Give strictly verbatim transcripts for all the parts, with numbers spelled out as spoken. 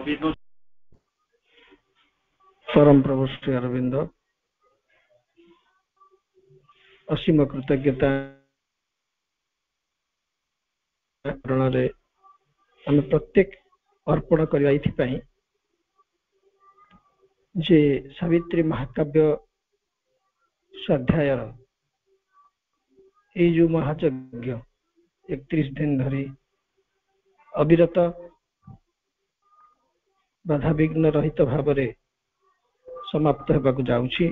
परम प्रभु श्री अरविंद असीम कृतज्ञता रे आम प्रत्येक अर्पण करवा जे सावित्री महाकाव्य स्वाध्याय ये जो महायज्ञ इकतीस दिन धरी अविरत बाधा विघ्न रहित भाव में समाप्त होगा जाउछि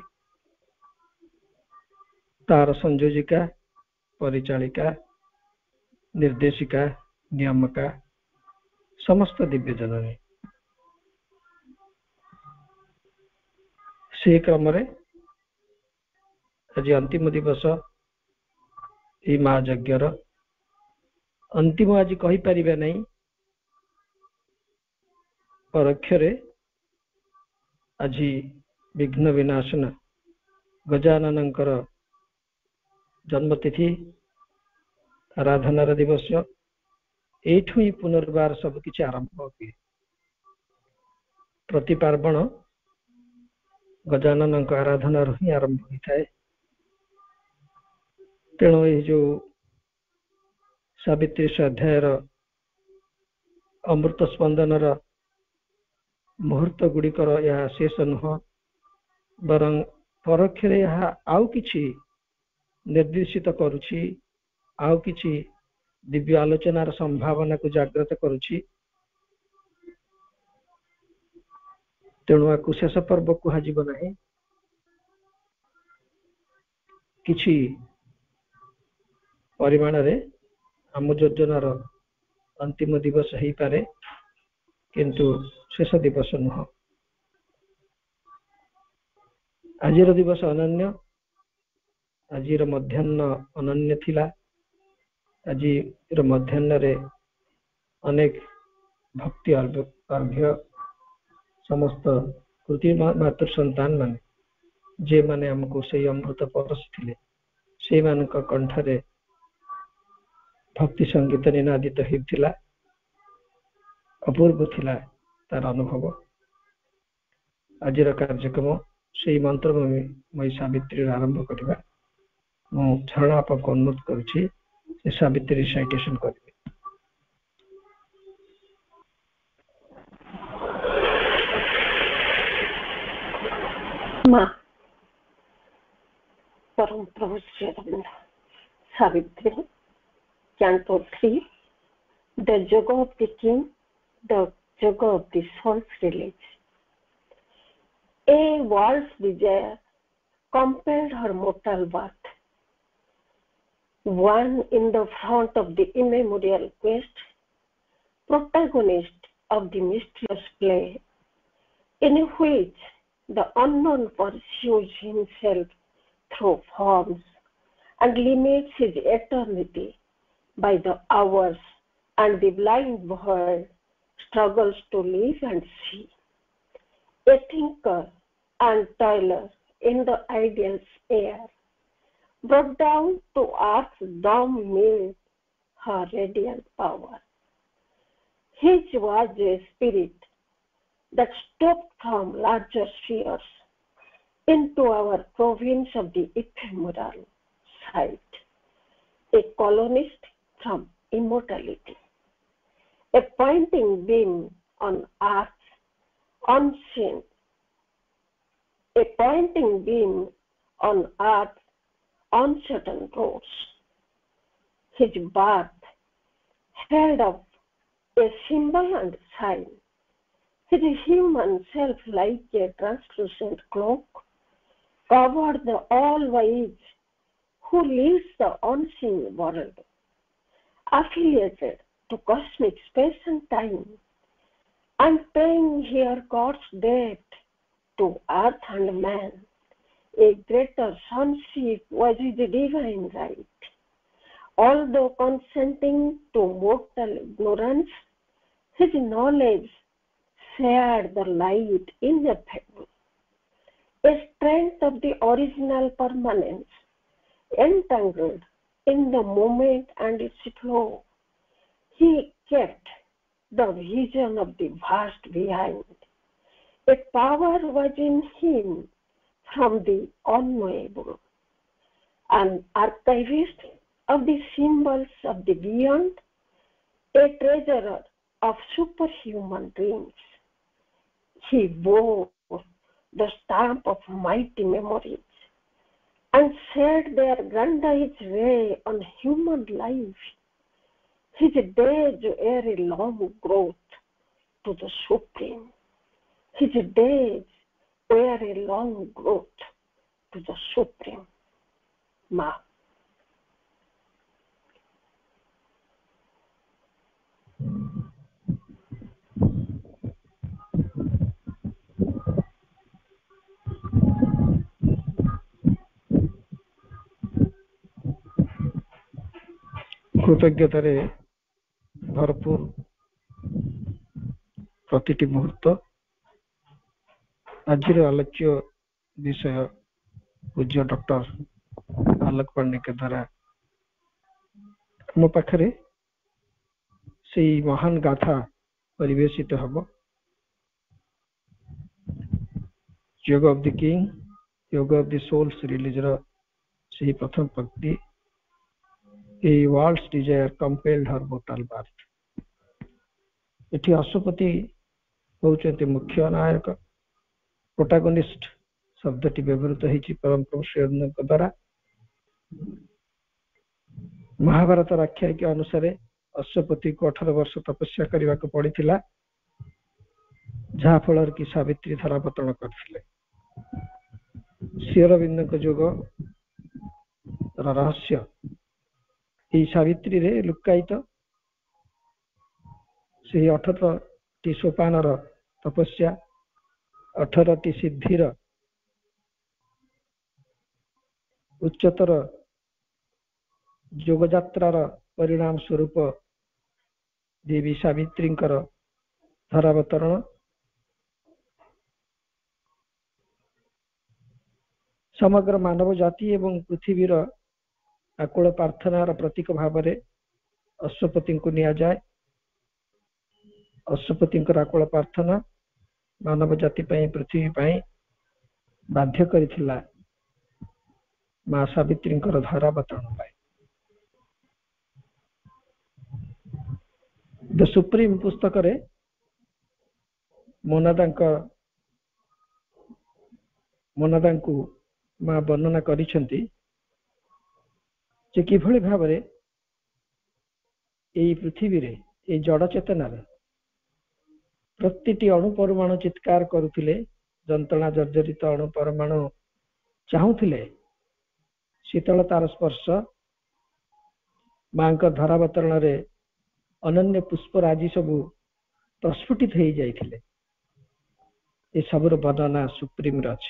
तार संयोजिका परिचालिका निर्देशिका नियामका समस्त दिव्य जननी से क्रम आज अंतिम दिवस ये महायज्ञर अंतिम आज कही परिबे नहीं परोक्षरे आज विघ्न विनाशन गजाननंकर जन्मतिथि आराधनार दिवस एठू ही पुनर्बार सब किछि आरंभ हुए प्रति पार्वण गजानन आराधना ही आरंभ होता है तेणु ये जो सावित्री स्वाध्यायर अमृत स्पंदनर मुहूर्त गुड़िकर यह शेष नुह बरं परोक्षरे यह आउ किछि निर्देशित करुछि आउ किछि दिव्य आलोचनार संभावना को जागृत करुछि तेणु आकु शेष पर्व कहुब ना किछि परिमाण रे आम योजनार अंतिम दिवस हो पारे किंतु शेष दिवस नुह आजिर दिवस अनन्य आजिर मध्याह्न अनन्य थिला आजिर मध्याह्न रे अनेक भक्ति अर्घ्य समस्त कृति मातृ संतान माने जे माने हमको से अमृत परसिथिले से मानक कंठरे भक्ति संगीत निनादित होइथिला अपूर्व थिला तार अनुभव आजिर कार्यक्रम से मंत्र मई सावित्री आरंभ करवा मु छरणा आपको अनुरोध करुछि से सावित्री साइटेशन करिवे मां परम प्रभु Shri Arvind Savitri canto three the yoga of the king the yoga of the soul's release. A world's desire compelled her mortal birth. One in the front of the immemorial quest, protagonist of the mysterious play, in which the unknown pursues himself through forms and limits his eternity by the hours, and the blind world struggles to live and see. A thinker and toiler in the ideal's air, brought down to earth's dumb mill her radiant power. His was a spirit that stepped from larger spheres into our province of the ephemeral sight, a colonist from immortality, a pointing beam on earth's unseen, a pointing beam on earth's uncertain roads. His birth held up a symbol and sign, his human self like a translucent cloak, covered the all-wise who leads the unseen world. Affiliated to cosmic space and time, and paying here God's debt to earth and man, a greater sonship was his divine right. Although consenting to mortal ignorance, his knowledge shared the light ineffable, a strength of the original permanence, entangled in the moment and its flow. He kept the vision of the vast behind. A power was in him from the unknowable, an archivist of the symbols of the beyond, a treasurer of superhuman dreams. He bore the stamp of mighty memories and said their grandiose way on human life. His days were a long growth to the Supreme. His days were a long growth to the Supreme. Ma. କୃତଜ୍ଞତାରେ ଭରପୁର ପ୍ରତିଟି ମୁହୂର୍ତ୍ତ ଆଜିର ଆଲୋଚ୍ୟ ବିଷୟ ପୂଜ୍ୟ doctor ଆଲୋକ ପାଣ୍ଡେଙ୍କ ଦ୍ୱାରା ଆମ ପାଖରେ ସେଇ ମହାନ ଗାଥା ପରିବେଶିତ ହେବ। Yoga of the king, yoga of the soul's ରିଲିଜର ସେହି ପ୍ରଥମ ପକ୍ତି, A world's desire compelled her mortal birth। ଏଠି ଅଶ୍ୱପତି ହେଉଛନ୍ତି ମୁଖ୍ୟ ନାୟକ, ପ୍ରୋଟାଗନିଷ୍ଟ ଶବ୍ଦଟି ବ୍ୟବହୃତ ହେଇଛି ପରମ ପ୍ରଭୁ ଶ୍ରୀଅରବିନ୍ଦଙ୍କ ଦ୍ୱାରା। ମହାଭାରତର ଆଖ୍ୟାୟିକା ଅନୁସାରେ ଅଶ୍ୱପତିକୁ ଅଠର ବର୍ଷ ତପସ୍ୟା କରିବାକୁ ପଡ଼ିଥିଲା, ଯାହା ଫଳରେ କି ସାବିତ୍ରୀ ଧରାପତନ କରିଥିଲେ। ଶ୍ରୀଅରବିନ୍ଦଙ୍କ ଯୋଗର ରହସ୍ୟ ଏହି ସାବିତ୍ରୀରେ ଲୁକାୟିତ। ସେହି ଅଠରଟି ସୋପାନର ତପସ୍ୟା, ଅଠରଟି ସିଦ୍ଧିର ଉଚ୍ଚତର ଯୋଗଯାତ୍ରାର ପରିଣାମ ସ୍ୱରୂପ ଦେବୀ ସାବିତ୍ରୀଙ୍କର ଧରାବତରଣ। ସମଗ୍ର ମାନବ ଜାତି ଏବଂ ପୃଥିବୀର ଆକୁଳ ପ୍ରାର୍ଥନାର ପ୍ରତୀକ ଭାବରେ ଅଶ୍ୱପତିଙ୍କୁ ନିଆଯାଏ। ଅଶ୍ୱପତିଙ୍କର ଆକୁଳ ପ୍ରାର୍ଥନା ମାନବ ଜାତି ପାଇଁ, ପୃଥିବୀ ପାଇଁ ବାଧ୍ୟ କରିଥିଲା ମା ସାବିତ୍ରୀଙ୍କର ଧରାବତରଣ ପାଇଁ। ଦ ସୁପ୍ରିମ ପୁସ୍ତକରେ ମୋନାଦାଙ୍କ ମୋନାଦାଙ୍କୁ ମା ବର୍ଣ୍ଣନା କରିଛନ୍ତି ଯେ କିଭଳି ଭାବରେ ଏହି ପୃଥିବୀରେ, ଏହି ଜଡ଼ ଚେତନାରେ ପ୍ରତିଟି ଅଣୁ ପରମାଣୁ ଚିତ୍କାର କରୁଥିଲେ, ଯନ୍ତ୍ରଣା ଜର୍ଜରିତ ଅଣୁ ପରମାଣୁ ଚାହୁଁଥିଲେ ଶୀତଳତାର ସ୍ପର୍ଶ। ମାଙ୍କ ଧରାବତରଣରେ ଅନନ୍ୟ ପୁଷ୍ପରାଜି ସବୁ ପ୍ରସ୍ଫୁଟିତ ହେଇଯାଇଥିଲେ। ଏସବୁର ବର୍ଣ୍ଣନା ସୁପ୍ରିମରେ ଅଛି।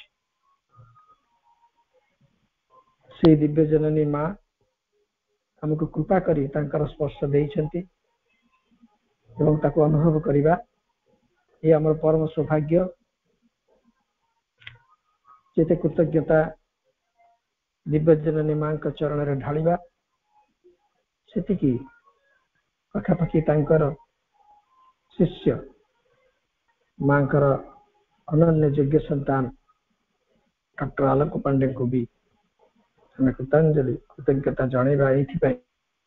ସେଇ ଦିବ୍ୟ ଜନନୀ ମା ଆମକୁ କୃପା କରି ତାଙ୍କର ସ୍ପର୍ଶ ଦେଇଛନ୍ତି ଏବଂ ତାକୁ ଅନୁଭବ କରିବା ଏ ଆମର ପରମ ସୌଭାଗ୍ୟ। ଯେତେ କୃତଜ୍ଞତା ଦିବ୍ୟ ଜନନୀ ମାଙ୍କ ଚରଣରେ ଢାଳିବା, ସେତିକି ପାଖାପାଖି ତାଙ୍କର ଶିଷ୍ୟ ମାଙ୍କର ଅନନ୍ୟ ଯୋଗ୍ୟ ସନ୍ତାନ ଡକ୍ଟର ଆଲୋକ ପାଣ୍ଡେଙ୍କୁ ବି ଆମେ କୃତାଞ୍ଜଳି କୃତଜ୍ଞତା ଜଣେଇବା। ଏଇଥିପାଇଁ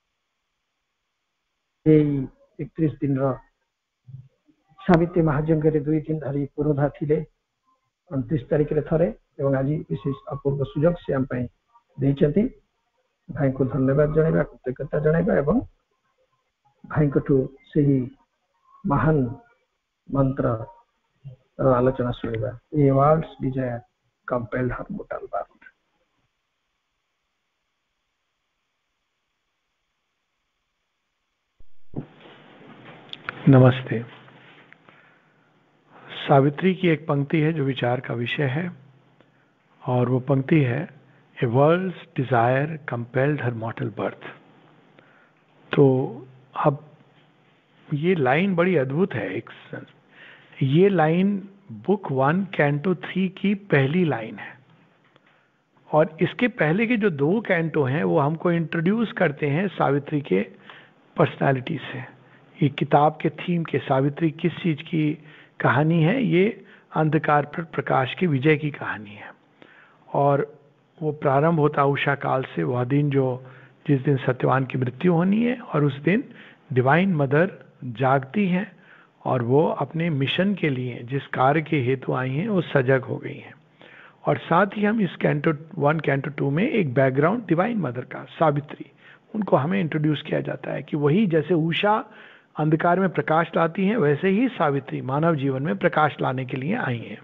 ଏଇ ଏକତିରିଶ ଦିନର ସାବିତ୍ରୀ ମହାଯଜ୍ଞରେ ଦୁଇ ଦିନ ଧରି ପୁରୋଧା ଥିଲେ, ଅଣତିରିଶ ତାରିଖରେ ଥରେ ଏବଂ ଆଜି ବିଶେଷ ଅପୂର୍ବ ସୁଯୋଗ ସେ ଆମ ପାଇଁ ଦେଇଛନ୍ତି। ଭାଇଙ୍କୁ ଧନ୍ୟବାଦ ଜଣାଇବା, କୃତଜ୍ଞତା ଜଣାଇବା ଏବଂ ଭାଇଙ୍କଠୁ ସେହି ମହାନ ମନ୍ତ୍ରର ଆଲୋଚନା ଶୁଣିବା। A world's desire compelled her mortal birth. नमस्ते। सावित्री की एक पंक्ति है जो विचार का विषय है और वो पंक्ति है a world's desire compelled her mortal birth. तो अब ये लाइन बड़ी अद्भुत है। एक ये line book one canto three की पहली लाइन है और इसके पहले के जो दो कैंटो हैं वो हमको इंट्रोड्यूस करते हैं सावित्री के पर्सनालिटी से। ये किताब के थीम के सावित्री किस चीज की कहानी है? ये अंधकार पर प्रकाश की विजय की कहानी है। और वो प्रारंभ होता उषा काल से, वह दिन जो जिस दिन सत्यवान की मृत्यु होनी है, और उस दिन डिवाइन मदर जागती हैं और वो अपने मिशन के लिए जिस कार्य के हेतु आई हैं वो सजग हो गई हैं। और साथ ही हम इस कैंटो वन कैंटो टू में एक बैकग्राउंड डिवाइन मदर का, सावित्री, उनको हमें इंट्रोड्यूस किया जाता है कि वही जैसे उषा अंधकार में प्रकाश लाती हैं, वैसे ही सावित्री मानव जीवन में प्रकाश लाने के लिए आई हैं।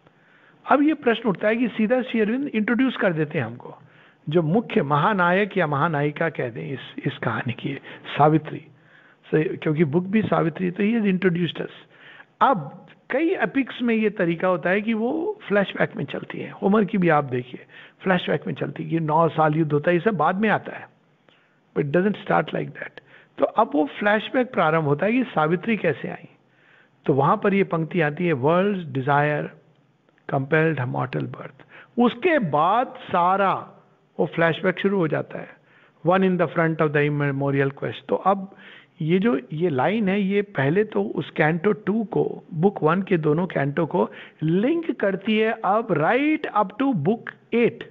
अब ये प्रश्न उठता है कि सीधा श्री अरविंद इंट्रोड्यूस कर देते हैं हमको, जो मुख्य महानायक या महानायिका कह दें इस इस कहानी की, सावित्री, क्योंकि बुक भी सावित्री, तो ही इज इंट्रोड्यूस्ड अस। अब कई एपिक्स में ये तरीका होता है कि वो फ्लैशबैक में चलती है। होमर की भी आप देखिए फ्लैशबैक में चलती है कि नौ साल युद्ध होता है, ये सब बाद में आता है, but doesn't start like that. तो अब वो फ्लैशबैक प्रारंभ होता है कि सावित्री कैसे आई। तो वहां पर ये पंक्ति आती है, world's desire compelled her mortal birth. उसके बाद सारा वो फ्लैशबैक शुरू हो जाता है, one in the front of the immemorial quest. तो अब ये जो ये लाइन है, ये पहले तो उस कैंटो टू को, बुक वन के दोनों कैंटो को लिंक करती है अब right up to book eight.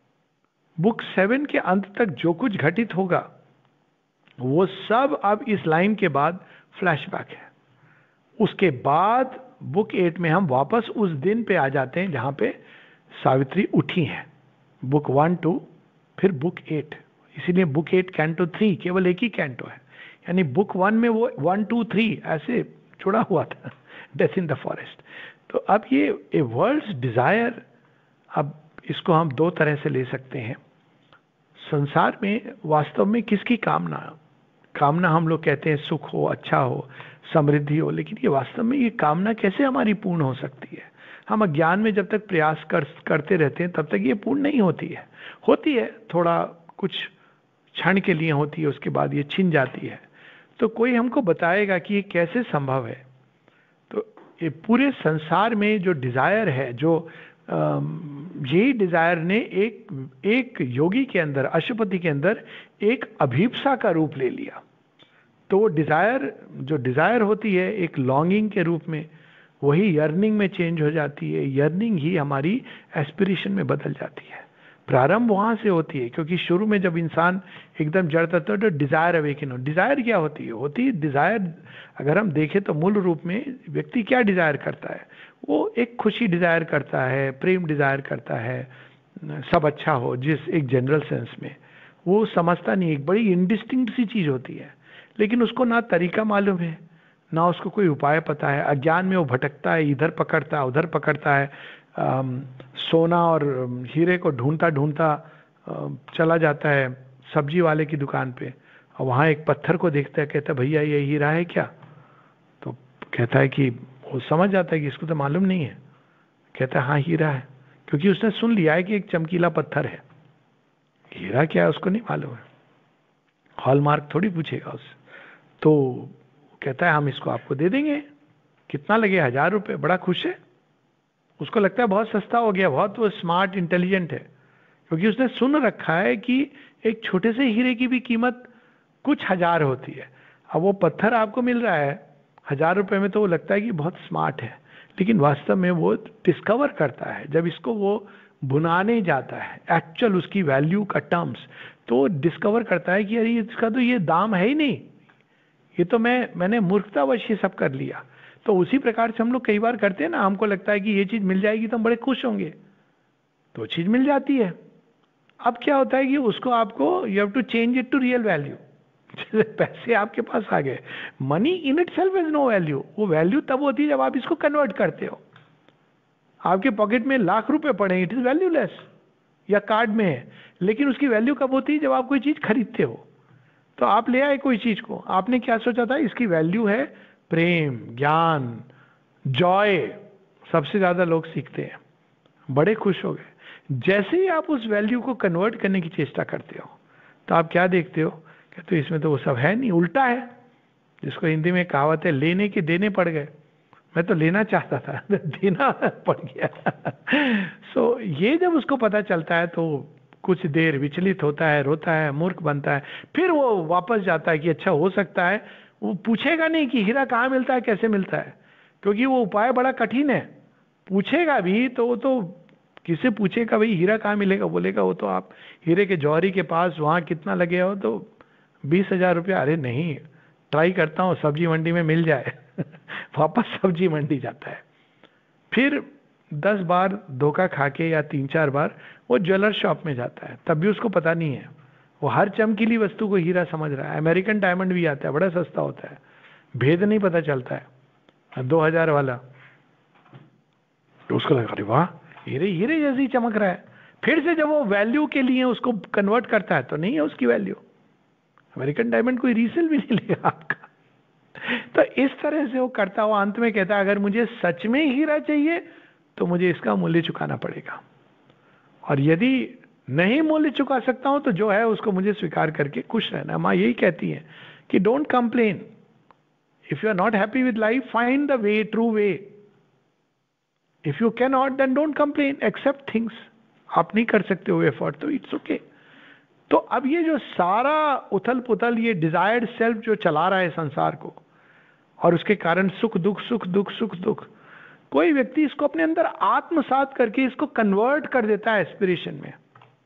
Book seven के अंत तक जो कुछ घटित होगा वो सब अब इस लाइन के बाद फ्लैशबैक है। उसके बाद बुक एट में हम वापस उस दिन पे आ जाते हैं जहां पे सावित्री उठी हैं। बुक वन टू फिर बुक एट, इसीलिए बुक एट कैंटो थ्री केवल एक ही कैंटो है, यानी बुक वन में वो वन टू थ्री ऐसे जुड़ा हुआ था, डेथ इन द फॉरेस्ट। तो अब ये ए वर्ल्ड्स डिजायर, अब इसको हम दो तरह से ले सकते हैं। संसार में वास्तव में किसकी कामना, कामना हम लोग कहते हैं सुख हो, अच्छा हो, समृद्धि हो, लेकिन ये वास्तव में ये कामना कैसे हमारी पूर्ण हो सकती है? हम अज्ञान में जब तक प्रयास कर करते रहते हैं तब तक ये पूर्ण नहीं होती है। होती है थोड़ा कुछ क्षण के लिए होती है, उसके बाद ये छिन जाती है। तो कोई हमको बताएगा कि ये कैसे संभव है? तो ये पूरे संसार में जो डिजायर है, जो यही डिजायर ने एक एक योगी के अंदर, अशुपति के अंदर एक अभीप्सा का रूप ले लिया। तो वो डिजायर, जो डिजायर होती है एक लॉन्गिंग के रूप में, वही यर्निंग में चेंज हो जाती है। यर्निंग ही हमारी एस्पिरेशन में बदल जाती है। प्रारंभ वहां से होती है, क्योंकि शुरू में जब इंसान एकदम जड़ तत्व, तो डिजायर अवेकन हो। डिजायर क्या होती है? होती है डिजायर, अगर हम देखें तो मूल रूप में व्यक्ति क्या डिजायर करता है? वो एक खुशी डिजायर करता है, प्रेम डिजायर करता है, सब अच्छा हो, जिस एक जनरल सेंस में वो समझता नहीं, एक बड़ी इंडिस्टिंक्ट सी चीज होती है, लेकिन उसको ना तरीका मालूम है, ना उसको कोई उपाय पता है। अज्ञान में वो भटकता है, इधर पकड़ता है, उधर पकड़ता है, आम, सोना और हीरे को ढूंढता ढूंढता चला जाता है सब्जी वाले की दुकान पे, और वहाँ एक पत्थर को देखता है, कहता है भैया ये हीरा है क्या? तो कहता है कि वो समझ जाता है कि इसको तो मालूम नहीं है। कहता है हाँ हीरा है, क्योंकि उसने सुन लिया है कि एक चमकीला पत्थर है। हीरा क्या है उसको नहीं मालूम है, हॉलमार्क थोड़ी पूछेगा उससे। तो कहता है हम इसको आपको दे देंगे, कितना लगे? हजार रुपये। बड़ा खुश है, उसको लगता है बहुत सस्ता हो गया, बहुत वो स्मार्ट इंटेलिजेंट है, क्योंकि उसने सुन रखा है कि एक छोटे से हीरे की भी कीमत कुछ हजार होती है। अब वो पत्थर आपको मिल रहा है हजार रुपए में, तो वो लगता है कि बहुत स्मार्ट है, लेकिन वास्तव में वो डिस्कवर करता है जब इसको वो बुनाने जाता है, एक्चुअल उसकी वैल्यू का टर्म्स, तो डिस्कवर करता है कि अरे इसका तो ये दाम है ही नहीं, ये तो मैं मैंने मूर्खतावश ये सब कर लिया। तो उसी प्रकार से हम लोग कई बार करते हैं ना, हमको लगता है कि ये चीज मिल जाएगी तो हम बड़े खुश होंगे, तो चीज मिल जाती है। अब क्या होता है कि उसको आपको you have to change it to real value. पैसे आपके पास आ गए, money in itself is no value. वो वैल्यू तब होती है जब आप इसको कन्वर्ट करते हो। आपके पॉकेट में लाख रुपए पड़े, इट इज वैल्यूलेस, या कार्ड में है, लेकिन उसकी वैल्यू कब होती है? जब आप कोई चीज खरीदते हो। तो आप ले आए कोई चीज को, आपने क्या सोचा था? इसकी वैल्यू है प्रेम, ज्ञान, जॉय। सबसे ज्यादा लोग सीखते हैं, बड़े खुश हो गए। जैसे ही आप उस वैल्यू को कन्वर्ट करने की चेष्टा करते हो, तो आप क्या देखते हो? कहते हो इसमें तो वो सब है नहीं, उल्टा है। जिसको हिंदी में कहावत है, लेने के देने पड़ गए। मैं तो लेना चाहता था, देना पड़ गया। सो so, ये जब उसको पता चलता है तो कुछ देर विचलित होता है, रोता है, मूर्ख बनता है, फिर वो वापस जाता है कि अच्छा हो सकता है वो पूछेगा नहीं कि हीरा कहाँ मिलता है, कैसे मिलता है, क्योंकि वो उपाय बड़ा कठिन है। पूछेगा भी तो वो तो किसे पूछेगा भाई हीरा कहाँ मिलेगा, बोलेगा वो तो आप हीरे के जौहरी के पास वहाँ कितना लगे हो, तो बीस हजार रुपया। अरे नहीं, ट्राई करता हूँ सब्जी मंडी में मिल जाए वापस सब्जी मंडी जाता है। फिर दस बार धोखा खा के या तीन चार बार वो ज्वेलर शॉप में जाता है, तब भी उसको पता नहीं है, वो हर चमकीली वस्तु को हीरा समझ रहा है। अमेरिकन डायमंड भी आता है, बड़ा सस्ता होता है, भेद नहीं पता चलता है, दो हजार वाला, तो उसको लगा अरे वाह हीरे हीरे जैसी चमक रहा है। फिर से जब वो वैल्यू के लिए उसको कन्वर्ट करता है तो नहीं है उसकी वैल्यू, अमेरिकन डायमंड कोई रीसेल भी नहीं लेगा आपका। तो इस तरह से वो करता हुआ अंत में कहता है अगर मुझे सच में हीरा चाहिए तो मुझे इसका मूल्य चुकाना पड़ेगा, और यदि नहीं मूल्य चुका सकता हूं तो जो है उसको मुझे स्वीकार करके खुश रहना। माँ यही कहती है कि don't complain, if you are not happy with life find the way, true way. If you can not then don't complain, accept things. आप नहीं कर सकते हो एफर्ट तो इट्स ओके okay. तो अब ये जो सारा उथल पुथल, ये डिजायर्ड सेल्फ जो चला रहा है संसार को, और उसके कारण सुख दुख सुख दुख सुख दुख, कोई व्यक्ति इसको अपने अंदर आत्मसात करके इसको कन्वर्ट कर देता है एस्पिरेशन में।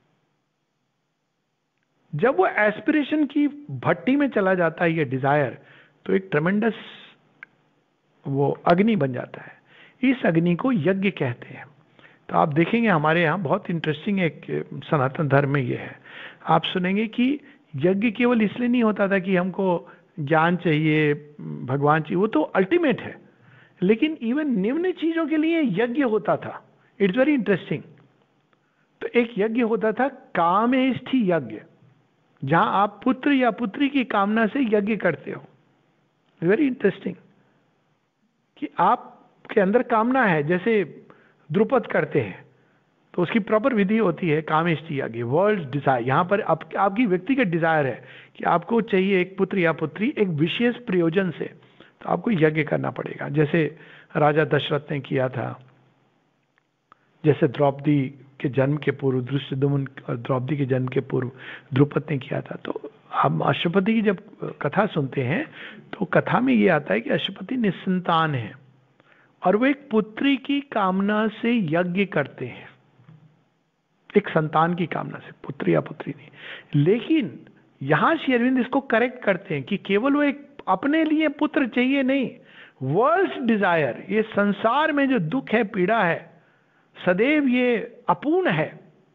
जब वो एस्पिरेशन की भट्टी में चला जाता है ये डिजायर, तो एक ट्रेमेंडस वो अग्नि बन जाता है। इस अग्नि को यज्ञ कहते हैं। तो आप देखेंगे हमारे यहाँ बहुत इंटरेस्टिंग एक सनातन धर्म में ये है, आप सुनेंगे कि यज्ञ केवल इसलिए नहीं होता था कि हमको ज्ञान चाहिए, भगवान चाहिए, वो तो अल्टीमेट है, लेकिन इवन निम्न चीजों के लिए यज्ञ होता था। It's very interesting. तो एक यज्ञ होता था कामेष्ठी यज्ञ, जहां आप पुत्र या पुत्री की कामना से यज्ञ करते हो। वेरी इंटरेस्टिंग कि आपके अंदर कामना है, जैसे द्रुपद करते हैं तो उसकी प्रॉपर विधि होती है कामेष्ठी यज्ञ, वर्ल्ड डिजायर। यहां पर आप, आपकी व्यक्तिगत डिजायर है कि आपको चाहिए एक पुत्र या पुत्री एक विशेष प्रयोजन से, तो आपको यज्ञ करना पड़ेगा। जैसे राजा दशरथ ने किया था, जैसे द्रौपदी के जन्म के पूर्व, दुष्टदुम्न और द्रौपदी के जन्म के पूर्व द्रुपद ने किया था। तो हम अश्वपति की जब कथा सुनते हैं तो कथा में ये आता है कि अश्वपति निसंतान है और वो एक पुत्री की कामना से यज्ञ करते हैं, एक संतान की कामना से, पुत्र या पुत्री नहीं। लेकिन यहां श्री अरविंद इसको करेक्ट करते हैं कि केवल वो एक अपने लिए पुत्र चाहिए नहीं, वर्ल्ड्स डिजायर, ये संसार में जो दुख है, पीड़ा है, सदैव ये अपूर्ण है।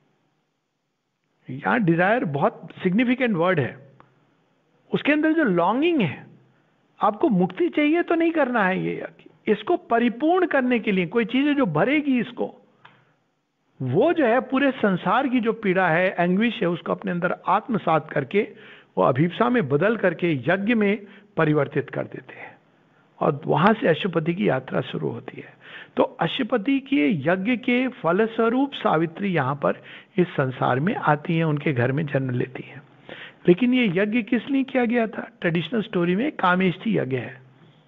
यहां डिजायर बहुत सिग्निफिकेंट वर्ड है। उसके अंदर जो लॉन्गिंग है, आपको मुक्ति चाहिए तो नहीं करना है ये, इसको परिपूर्ण करने के लिए कोई चीज है जो भरेगी इसको, वो जो है पूरे संसार की जो पीड़ा है, एंग्विश है, उसको अपने अंदर आत्मसात करके वो अभिप्सा में बदल करके यज्ञ में परिवर्तित कर देते हैं, और वहां से अश्वपति की यात्रा शुरू होती है। तो अश्वपति के यज्ञ के फलस्वरूप सावित्री यहां पर इस संसार में आती हैं, उनके घर में जन्म लेती हैं। लेकिन ये यज्ञ किस लिए किया गया था? ट्रेडिशनल स्टोरी में कामेष्ठी यज्ञ है,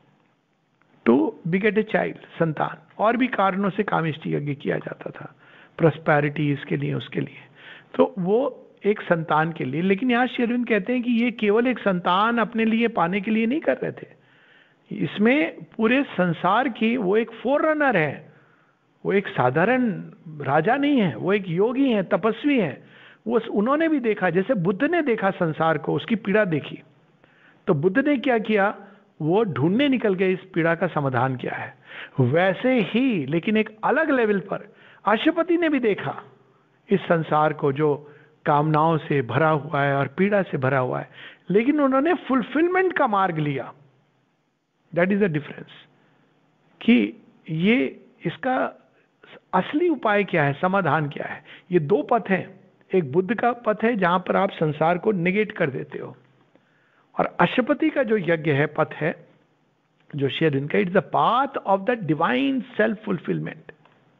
टू बिगेट ए चाइल्ड, संतान। और भी कारणों से कामेष्ठी यज्ञ किया जाता था, प्रॉस्पेरिटी इसके लिए, उसके लिए, तो वो एक संतान के लिए। लेकिन यहाँ श्री अरविंद कहते हैं कि ये केवल एक संतान अपने लिए पाने के लिए नहीं कर रहे थे, इसमें पूरे संसार की वो एक फोररनर है, वो एक साधारण राजा नहीं है, वो एक योगी है, तपस्वी है। वो उन्होंने भी देखा, जैसे बुद्ध ने देखा संसार को, उसकी पीड़ा देखी, तो बुद्ध ने क्या किया, वो ढूंढने निकल गए इस पीड़ा का समाधान क्या है। वैसे ही लेकिन एक अलग लेवल पर अश्वपति ने भी देखा इस संसार को जो कामनाओं से भरा हुआ है और पीड़ा से भरा हुआ है, लेकिन उन्होंने फुलफिलमेंट का मार्ग लिया। दैट इज द डिफरेंस कि ये इसका असली उपाय क्या है, समाधान क्या है। ये दो पथ हैं, एक बुद्ध का पथ है जहां पर आप संसार को निगेट कर देते हो, और अश्वपति का जो यज्ञ है, पथ है, जो शेयर इनका, it's the path of the divine self fulfilment.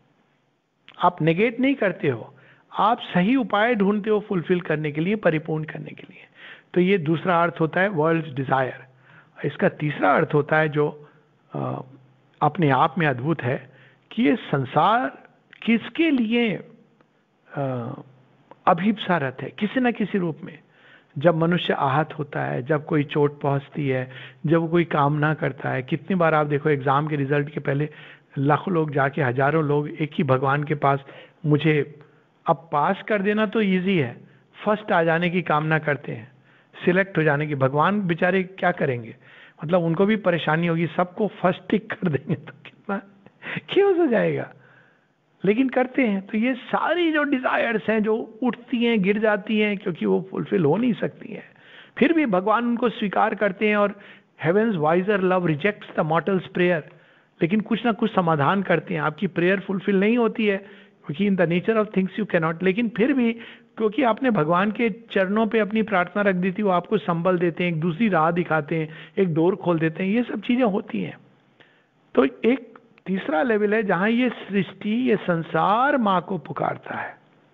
आप नेगेट नहीं करते हो, आप सही उपाय ढूंढते हो फुलफिल करने के लिए, परिपूर्ण करने के लिए। तो ये दूसरा अर्थ होता है वर्ल्ड डिजायर। इसका तीसरा अर्थ होता है जो आ, अपने आप में अद्भुत है कि ये संसार किसके लिए अभिप्सारत है, किसी न किसी रूप में। जब मनुष्य आहत होता है, जब कोई चोट पहुंचती है, जब वो कोई काम ना करता है। कितनी बार आप देखो एग्जाम के रिजल्ट के पहले लाखों लोग जाके, हजारों लोग एक ही भगवान के पास, मुझे अब पास कर देना तो इजी है, फर्स्ट आ जाने की कामना करते हैं, सिलेक्ट हो जाने की। भगवान बेचारे क्या करेंगे, मतलब उनको भी परेशानी होगी, सबको फर्स्ट टिक कर देंगे तो कितना क्यों हो जाएगा, लेकिन करते हैं। तो ये सारी जो डिजायर्स हैं जो उठती हैं, गिर जाती हैं, क्योंकि वो फुलफिल हो नहीं सकती हैं, फिर भी भगवान उनको स्वीकार करते हैं। और heaven's wiser love rejects the mortal's prayer, लेकिन कुछ ना कुछ समाधान करते हैं। आपकी प्रेयर फुलफिल नहीं होती है क्योंकि in the nature of things you can not, लेकिन फिर भी क्योंकि आपने भगवान के चरणों पे अपनी प्रार्थना रख दी थी, वो आपको संबल देते हैं, एक दूसरी राह दिखाते हैं, एक डोर खोल देते हैं। ये सब चीजें होती हैं। तो एक तीसरा लेवल है जहां ये सृष्टि, ये संसार मां को पुकारता है।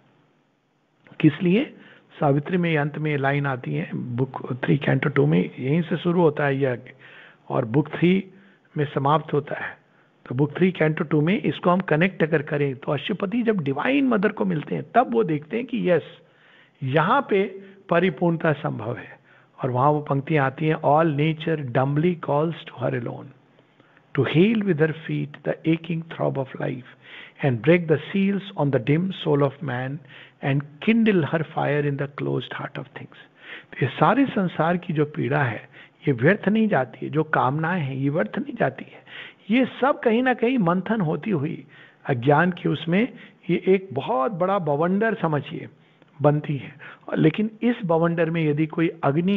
किस लिए? सावित्री में अंत में लाइन आती है, बुक थ्री कैंटो टू में यहीं से शुरू होता है यह, और बुक थ्री में समाप्त होता है। तो बुक थ्री कैंटो टू में इसको हम कनेक्ट अगर करें तो अशुपति जब डिवाइन मदर को मिलते हैं तब वो देखते हैं कि यस, यहाँ पे परिपूर्णता संभव है। और वहां वो पंक्तियां आती हैं, all nature dumbly calls to her alone to hail with her feet the aching throb of life and break the seals on the dim soul of man and kindle her fire in the closed heart of things। तो ये सारे संसार की जो पीड़ा है ये व्यर्थ नहीं जाती है, जो कामनाएं हैं ये व्यर्थ नहीं जाती है, ये सब कहीं ना कहीं मंथन होती हुई अज्ञान की उसमें ये एक बहुत बड़ा बवंडर समझिए बनती है। लेकिन इस बवंडर में यदि कोई अग्नि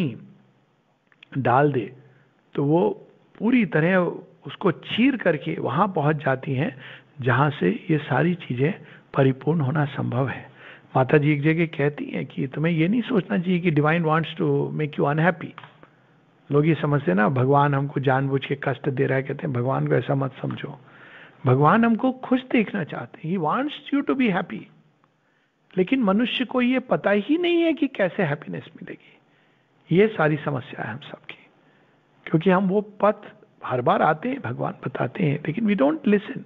डाल दे तो वो पूरी तरह उसको चीर करके वहां पहुंच जाती हैं जहां से ये सारी चीजें परिपूर्ण होना संभव है। माता जी एक जगह कहती हैं कि तुम्हें ये नहीं सोचना चाहिए कि divine wants to make you unhappy. लोग ये समझते ना भगवान हमको जानबूझ के कष्ट दे रहा है, कहते हैं भगवान को ऐसा मत समझो, भगवान हमको खुश देखना चाहते हैं, he wants you to be happy. लेकिन मनुष्य को ये पता ही नहीं है कि कैसे हैप्पीनेस मिलेगी। ये सारी समस्या है हम सबकी, क्योंकि हम वो पथ हर बार आते हैं, भगवान बताते हैं, लेकिन वी डोंट लिसन।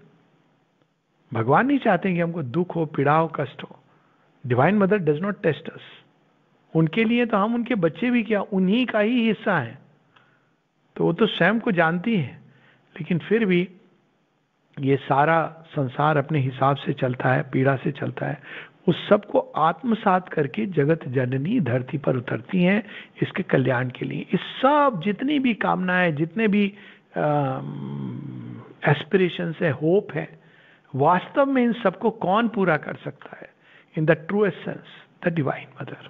भगवान नहीं चाहते कि हमको दुख हो, पीड़ा हो, कष्ट हो। Divine mother does not test us. उनके लिए तो हम उनके बच्चे भी क्या, उन्हीं का ही हिस्सा हैं, तो वो तो स्वयं को जानती है। लेकिन फिर भी ये सारा संसार अपने हिसाब से चलता है, पीड़ा से चलता है। उस सब को आत्मसात करके जगत जननी धरती पर उतरती हैं इसके कल्याण के लिए। इस सब जितनी भी कामनाएं, जितने भी एस्पिरेशन है, होप है, वास्तव में इन सबको कौन पूरा कर सकता है? In the truest sense the divine mother.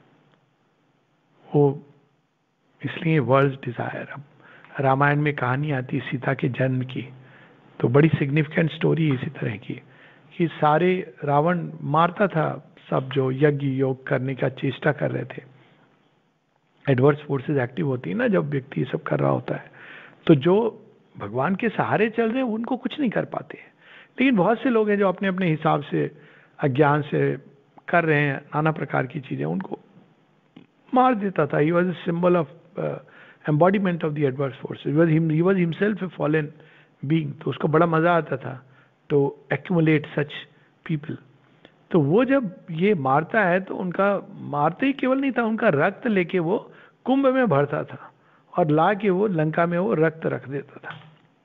वो इसलिए वर्ल्ड डिजायर। अब रामायण में कहानी आती सीता के जन्म की, तो बड़ी सिग्निफिकेंट स्टोरी इसी तरह की कि सारे रावण मारता था सब जो यज्ञ योग करने का चेष्टा कर रहे थे। एडवर्स फोर्सेस एक्टिव होती है ना जब व्यक्ति ये सब कर रहा होता है, तो जो भगवान के सहारे चल रहे हैं उनको कुछ नहीं कर पाते हैं। लेकिन बहुत से लोग हैं जो अपने अपने हिसाब से अज्ञान से कर रहे हैं नाना प्रकार की चीजें, उनको मार देता था। He was a symbol of embodiment of the adverse forces, he was himself a fallen being. तो उसको बड़ा मजा आता था to accumulate such people। तो वो जब ये मारता है तो उनका मारते ही केवल नहीं था, उनका रक्त लेके वो कुंभ में भरता था और ला के वो लंका में वो रक्त रख देता था।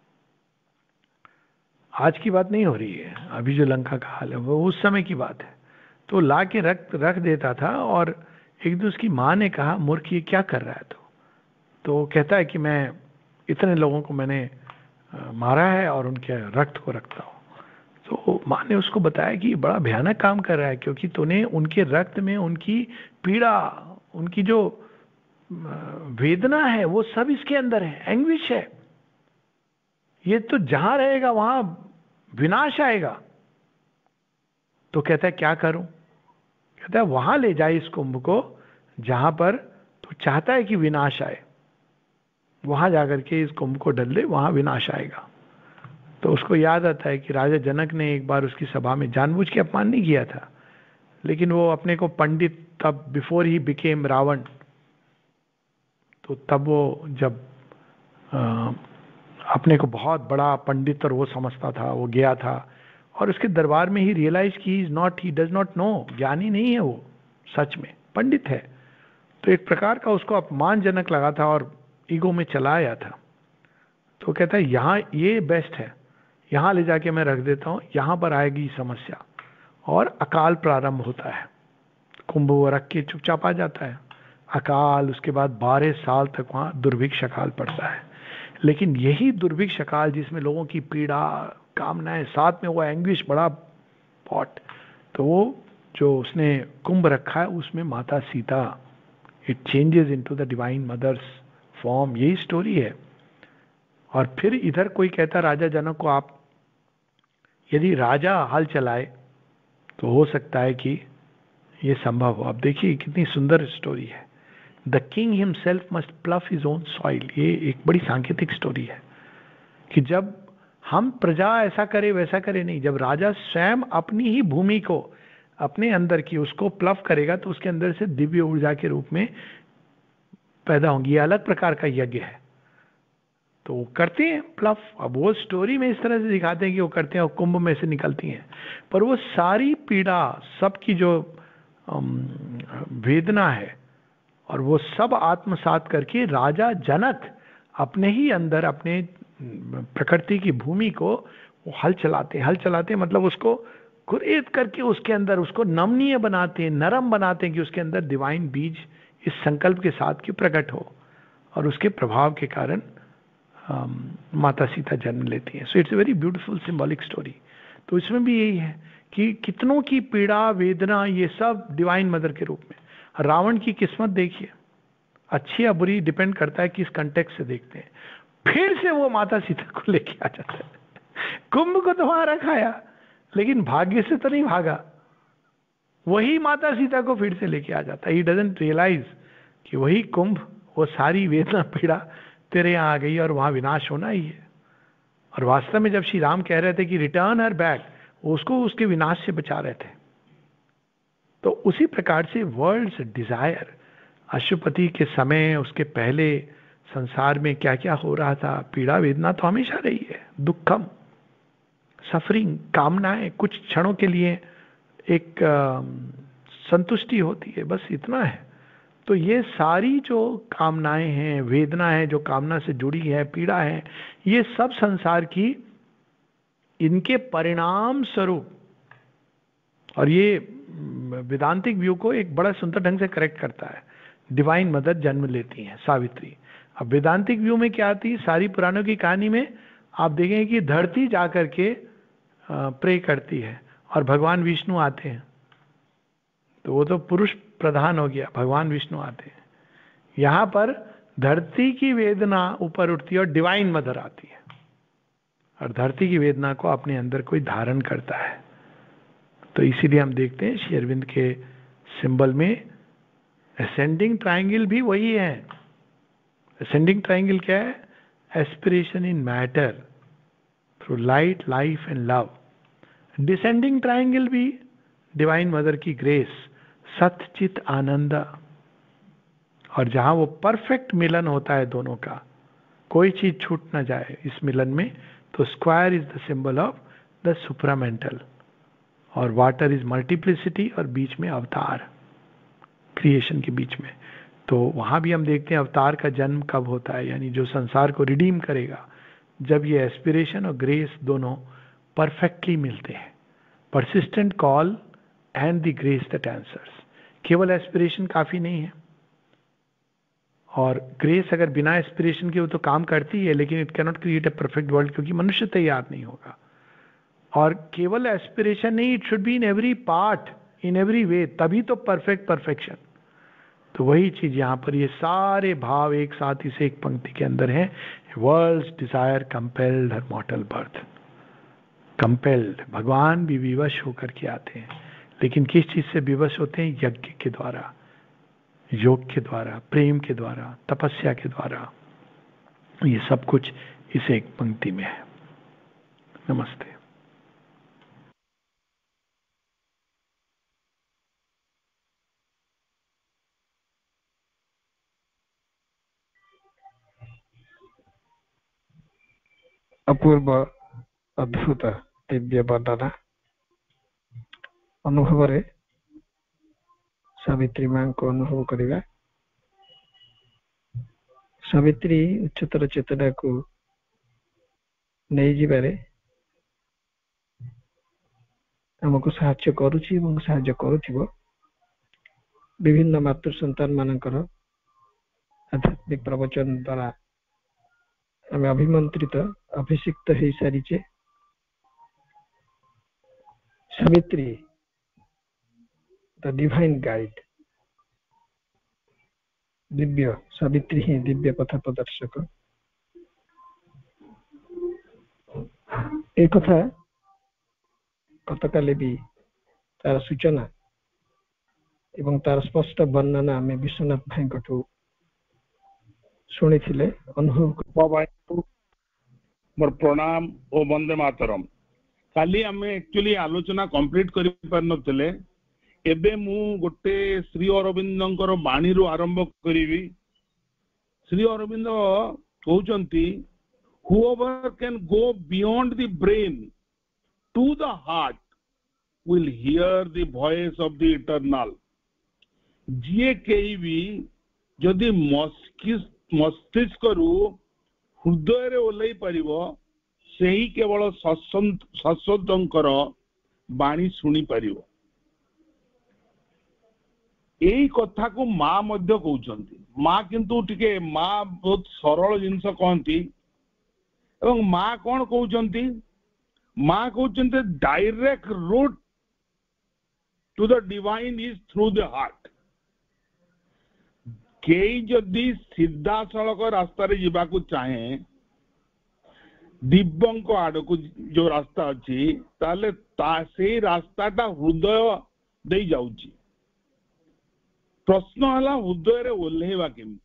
आज की बात नहीं हो रही है, अभी जो लंका का हाल है वो उस समय की बात है। तो ला के रक्त रख देता था और एक दिन उसकी माँ ने कहा, मूर्ख ये क्या कर रहा है? तो तो कहता है कि मैं इतने लोगों को मैंने मारा है और उनके रक्त को रखता हूँ। तो माँ ने उसको बताया कि बड़ा भयानक काम कर रहा है, क्योंकि तूने उनके रक्त में उनकी पीड़ा, उनकी जो वेदना है वो सब इसके अंदर है, एंग्विश है। ये तो जहां रहेगा वहां विनाश आएगा। तो कहता है क्या करूं? कहता है वहां ले जाए इस कुंभ को जहां पर तू चाहता है कि विनाश आए, वहां जाकर के इस कुंभ को डल दे, वहां विनाश आएगा। तो उसको याद आता है कि राजा जनक ने एक बार उसकी सभा में जानबूझ के अपमान नहीं किया था, लेकिन वो अपने को पंडित, तब बिफोर ही बिकेम रावण, तो तब वो जब आ, अपने को बहुत बड़ा पंडित और वो समझता था, वो गया था और उसके दरबार में ही रियलाइज की is not, he does not know, ज्ञानी नहीं है वो, सच में पंडित है। तो एक प्रकार का उसको अपमानजनक लगा था और ईगो में चला आया था। तो कहता है यहाँ ये बेस्ट है, यहाँ ले जाके मैं रख देता हूँ, यहाँ पर आएगी समस्या, और अकाल प्रारंभ होता है। कुंभ वो रख के चुपचाप आ जाता है, अकाल, उसके बाद बारह साल तक वहाँ दुर्भिक्ष अकाल पड़ता है। लेकिन यही दुर्भिक्ष अकाल जिसमें लोगों की पीड़ा, कामनाएं, साथ में वो एंग्विश बड़ा पॉट, तो वो जो उसने कुंभ रखा है उसमें माता Sita, it changes into the divine mother's form, यही स्टोरी है। और फिर इधर कोई कहता राजा जनक को, आप यदि राजा हल चलाए तो हो सकता है कि ये संभव हो। अब देखिए कितनी सुंदर स्टोरी है। The king himself must plough his own soil, ये एक बड़ी सांकेतिक स्टोरी है कि जब हम प्रजा ऐसा करे वैसा करे नहीं, जब राजा स्वयं अपनी ही भूमि को, अपने अंदर की उसको प्लफ करेगा तो उसके अंदर से दिव्य ऊर्जा के रूप में पैदा होंगी। ये अलग प्रकार का यज्ञ है। तो वो करते हैं प्लफ। अब वो स्टोरी में इस तरह से दिखाते हैं कि वो करते हैं और कुंभ में से निकलती हैं, पर वो सारी पीड़ा, सबकी जो वेदना है, और वो सब आत्मसात करके राजा जनक अपने ही अंदर, अपने प्रकृति की भूमि को वो हल चलाते हैं। हल चलाते हैं मतलब उसको कुरेद करके उसके अंदर उसको नमनीय बनाते हैं, नरम बनाते हैं कि उसके अंदर डिवाइन बीज इस संकल्प के साथ कि प्रकट हो, और उसके प्रभाव के कारण um, माता सीता जन्म लेती हैं। So it's a very beautiful symbolic story. तो इसमें भी यही है कि कितनों की पीड़ा, वेदना, ये सब डिवाइन मदर के रूप में। रावण की किस्मत देखिए, अच्छी या बुरी डिपेंड करता है किस कंटेक्स्ट से देखते हैं। फिर से वो माता सीता को लेके आ जाता है। कुंभ को तो वहां रखाया, लेकिन भाग्य से तो नहीं भागा, वही माता सीता को फिर से लेके आ जाता है। ही डजंट रियलाइज कि वही कुंभ, वो सारी वेदना पीड़ा तेरे यहाँ आ गई और वहां विनाश होना ही है। और वास्तव में जब श्री राम कह रहे थे कि रिटर्न हर बैक, उसको उसके विनाश से बचा रहे थे। तो उसी प्रकार से वर्ल्ड्स डिजायर, अशुपति के समय, उसके पहले संसार में क्या क्या हो रहा था, पीड़ा वेदना तो हमेशा रही है, दुखम, सफरिंग, कामनाएं कुछ क्षणों के लिए एक आ, संतुष्टि होती है, बस इतना है। तो ये सारी जो कामनाएं हैं, वेदना है जो कामना से जुड़ी है, पीड़ा है, ये सब संसार की, इनके परिणाम स्वरूप, और ये वेदांतिक व्यू को एक बड़ा सुंदर ढंग से करेक्ट करता है। डिवाइन मदर जन्म लेती हैं, सावित्री। अब वेदांतिक व्यू में क्या आती है, सारी पुराणों की कहानी में आप देखेंगे कि धरती जाकर के प्रे करती है और भगवान विष्णु आते हैं, तो वो तो पुरुष प्रधान हो गया, भगवान विष्णु आते हैं। यहां पर धरती की वेदना ऊपर उठती है और डिवाइन मदर आती है, और धरती की वेदना को अपने अंदर कोई धारण करता है। तो इसीलिए हम देखते हैं श्री अरविंद के सिंबल में असेंडिंग ट्रायंगल भी वही है। असेंडिंग ट्रायंगल क्या है? Aspiration in matter through light, life and love. Descending triangle भी डिवाइन मदर की ग्रेस, सतचित आनंद, और जहां वो परफेक्ट मिलन होता है दोनों का, कोई चीज छूट ना जाए इस मिलन में, तो square is the symbol of the supramental, और वाटर इज मल्टीप्लिसिटी, और बीच में अवतार, क्रिएशन के बीच में। तो वहां भी हम देखते हैं अवतार का जन्म कब होता है, यानी जो संसार को रिडीम करेगा, जब ये एस्पिरेशन और ग्रेस दोनों परफेक्टली मिलते हैं। Persistent call and the grace that answers. केवल एस्पिरेशन काफी नहीं है, और ग्रेस अगर बिना एस्पिरेशन के वो तो काम करती है, लेकिन it cannot create a perfect world, क्योंकि मनुष्य तैयार नहीं होगा। और केवल एस्पिरेशन नहीं, it should be in every part, in every way, तभी तो परफेक्ट परफेक्शन। तो वही चीज यहां पर, ये सारे भाव एक साथ इस एक पंक्ति के अंदर हैं। World's desire compelled her mortal birth. Compelled, भगवान भी विवश होकर के आते हैं, लेकिन किस चीज से विवश होते हैं? यज्ञ के द्वारा, योग के द्वारा, प्रेम के द्वारा, तपस्या के द्वारा। ये सब कुछ इस एक पंक्ति में है। नमस्ते। अपूर्व अद्भुत दिव्य वर्णना अनुभव सावित्री मां को अनुभव करवा। सावित्री उच्चतर चेतना को नहीं जीवारे आमको साहाय्य करुछि एवं साहाय्य करुथिबो विभिन्न मातृ संतान मानकर आध्यात्मिक प्रवचन द्वारा आम अभिमंत्रित अभिषिक्त हो सारीचे। सावित्री द डिवाइन गाइड, दिव्य सावित्री ही दिव्य पथ प्रदर्शक। एक कथा गतकाली भी तार सूचना एवं तार स्पष्ट वर्णना आम विश्वनाथ भाई शुणी थिले अनुभव। मोर प्रणाम ओ वंदे मातरम। काली आम एक्चुअली आलोचना कंप्लीट करि पार नथिले, एबे मु गोटे श्री अरविंदंकर बाणी रु आरंभ करिवि। Shri Arvind कहउचंती whoever can go beyond the brain to the heart will hear the voice of the eternal। जे कहीं भी जदि मस्तिष्क रु हृदय रे ओल्लै परिबो सेही केवल शाश्वतंकर बाणी सुनी परिबो। एई कथा को माँ मध्य कहउचंती। माँ किंतु टिके माँ बहुत सरल जिंस कहंती एवं माँ कौन कहउचंती, माँ कहउचंती direct route to the divine is through the heart. कई जदि सीधा सड़क रास्ता रे जीवा को चाहे दिव्यंक आड़ को जो रास्ता अच्छी ताले ता से रास्ताटा हृदय दे जाउची। प्रश्न हला हृदय रे ओल्हेवा केमि।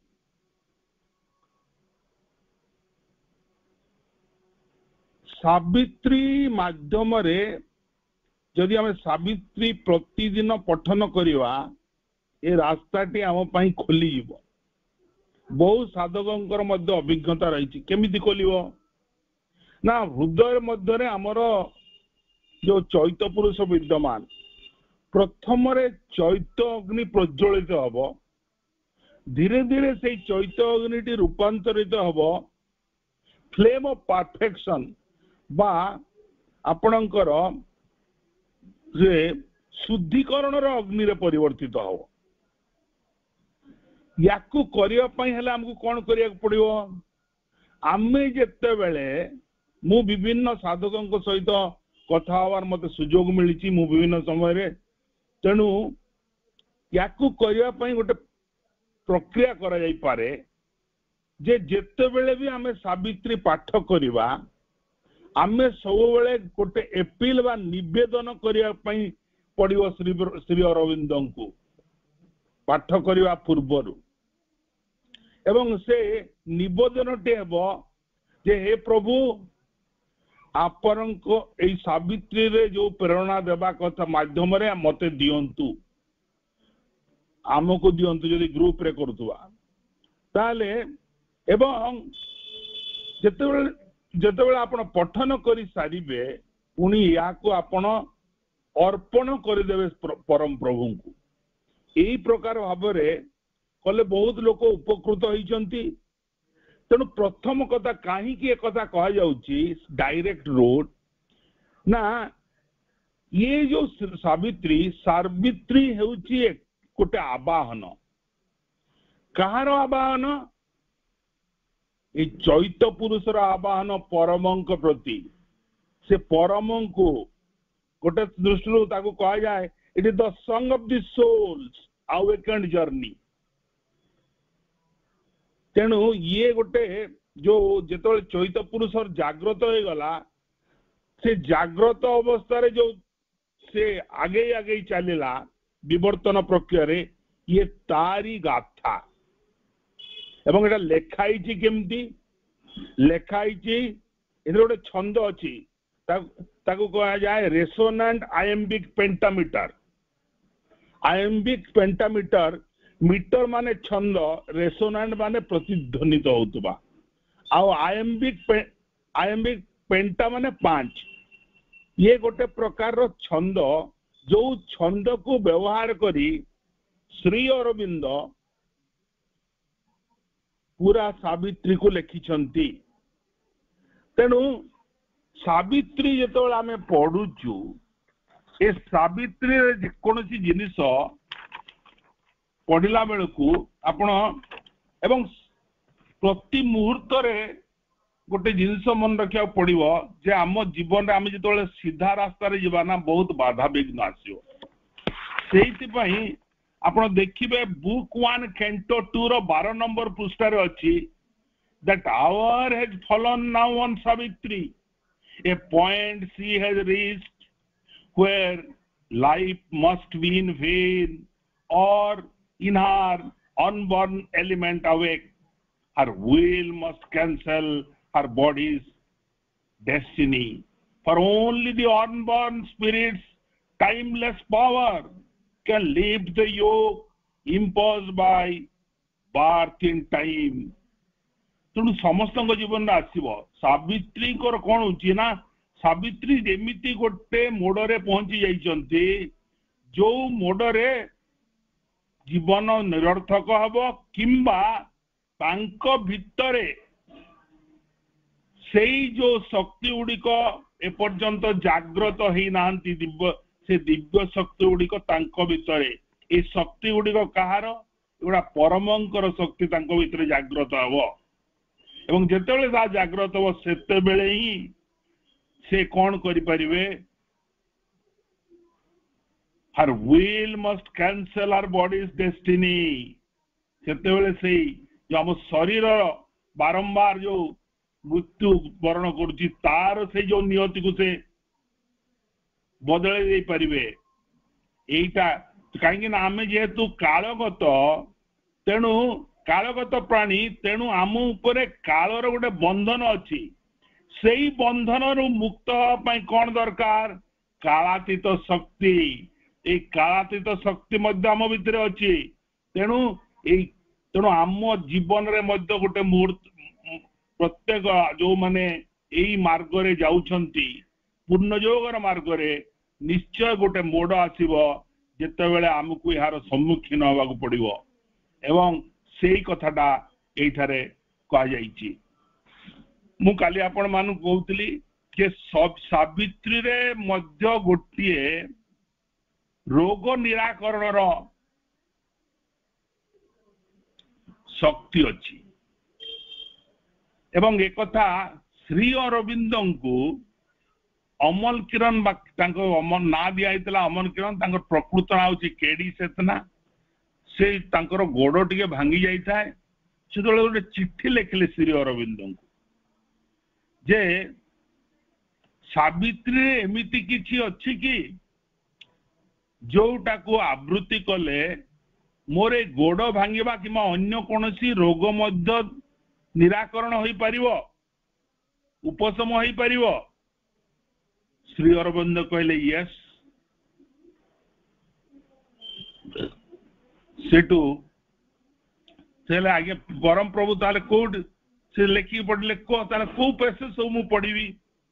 सावित्री माध्यम रे जदि आम सावित्री प्रतिदिन पठन करिवा ए रास्ताटी आम पाई खोली जीवो। बहु साधकंकर मध्य अभिज्ञता रही। केमिति खोलिबो ना हृदय मध्य रे आमर जो चैत्य पुरुष विद्यमान प्रथम रे चैत्य अग्नि प्रज्वलित हबो। धीरे धीरे से चैत्य अग्निटी रूपांतरित हबो फ्लेम ऑफ परफेक्शन बा आपणकर जे शुद्धिकरण रो अग्नि रे परिवर्तित हबो। याकू करिया पई हला हमकु कोन करिया पड़िबो। आमे जेते बेले मु विभिन्न साधकों सहित कथा हवार मते सुजोग मिलिछि मु विभिन्न समय रे। तेणु याकू करिया पई गोटे प्रक्रिया करा जाई पारे जे जेते बेले भी आमे सावित्री पाठ करिवा आमे सब बेले गोटे अपील बा निवेदन करिया पई पड़िबो श्री श्री अरविंदं को पाठ करिवा पूर्वरु। एवं से निवेदनटे हेबो जे हे प्रभु आपरंको एई सावित्री रे जो प्रेरणा देबा कथा माध्यम रे मते दियंतु आमको दियंतु जदि ग्रुप रे करथुवा ताले। एवं जेतेबेले जेतेबेले आपण पठन करि सारिबे पुनी याको आपण अर्पण करि देबे परम प्रभु को। एई प्रकार भाबरे कले बहुत लोक उपकृत होइचंती। तेणु प्रथम कथा कहीं एक कथा कह जाउची डायरेक्ट रोड ना ये जो सावित्री सावित्री हेउची गोटे आवाहन। कहार आवाहन? ये चैत्य पुरुषर आवाहन परमंक प्रति। से परम को गोटे दृष्टि ताको कहा जाए it is the song of the soul's awakened journey. तेणु ये गोटे जो जेतोले चैत्य पुरुषर जागृत हो गला से जागृत अवस्था रे जो से आगे आगे चलिला विवर्तन प्रक्रिया रे ये तारी गाथा। एवं एटा लेखाई छि केमती लेखाई छि एथरे गोटे छंद अछि ताको कहा जाए resonant iambic pentameter. Iambic pentameter meter माने छंद रेसोनेंट माने प्रतिध्वनित होतबा आ आयम्बिक आयम्बिक पेंटा माने पांच। ये गोटे प्रकार रो छंद जो छंद को व्यवहार करी श्री अरविंद पूरा सावित्री को लिखिछंती तेणु सावित्री जेतबेले आमे पढुचु ए सावित्री रे जेकोनसी जिनिस पढ़िला बेलकू आपण एवं प्रति मुहूर्त रे गोटे जिनिस मन रखा पड़ो जे आम जीवन आम जो सीधा रास्ता जीवा ना बहुत बाधा विघ्न आसो से आपण देखिए बुक वन कैंटो टू रो बारह नंबर पृष्ठार अच्छी that hour has fallen now on Savitri a point she has reached where life must be in vain or in her unborn element awake her will must cancel her body's destiny. For only the unborn spirit's timeless power can lift the yoke imposed by birth in time. तेणु समस्त जीवन में आसव सावित्री कौन हो ना सावित्री जेमिति गोटे मोड़े पहुंची जाइछंती जो मोड़े जीवन निरर्थक हब किंबा तांको भितरे सेई जो शक्ति गुड़िक एपर्यंत जाग्रत ही नांती दिव्य से दिव्य शक्ति गुड़िक तांको भितरे ए शक्ति गुड़िक कहार एगुड़ा परमंकर शक्ति तांको भितरे जाग्रत हब एवं जेतेबेले सा जाग्रत हब सेतेबेले ही से कौन करि परिबे her will must cancel her body's destiny सेतेबेले सेई जो आम शरीर बारंबार जो मृत्यु वरण करुच्ची तार से जो नियति को से बदल दे पारिबे एटा कहीं आम जेहेतु कालगत तेणु कालगत प्राणी तेणु आम उपरे कालर गोटे बंधन अच्छी से बंधन रु मुक्त होगा कौन दरकार कालातीत शक्ति ए कालातीत शक्ति मध्य आम भितर अच्छी तेणु तेणु आम जीवन रे मध्य गोटे मुहूर्त प्रत्येक जो माने एई मार्ग रे जाउछंती पूर्णयोगर मार्ग रे निश्चय गोटे मोड़ आसीबो जेतेबेले आमको यार सम्मुखीन होबाक पड़िबो एवं सेई कथाटा एठारे कहा जाइछि मु काली आपण मानु कहउतली जे सब सावित्री रे मध्य गोटिए रोग निराकरण रो शक्ति अच्छी एवं एक कथा श्री अरविंद को अमल किरण अमल ना दिया अमल किरण प्रकृत ना हूँ केडी चेतना से गोड़ टे भांगी जाए से गोटे चिट्ठी लिखिले श्री अरविंद को जे सावित्री एमिति किछि अछि कि जोटा को आवृत्ति कले मोरे गोड़ भांगिबा कि अन्य कौनसी रोग मध्य निराकरण हो पारिबो उपशम हो पारिबो श्री अरविंद कहले यस सेटू से आगे परम प्रभु ताले कोड से लेखि पढ़ले को ताले को पैसे सब मु पढ़िबी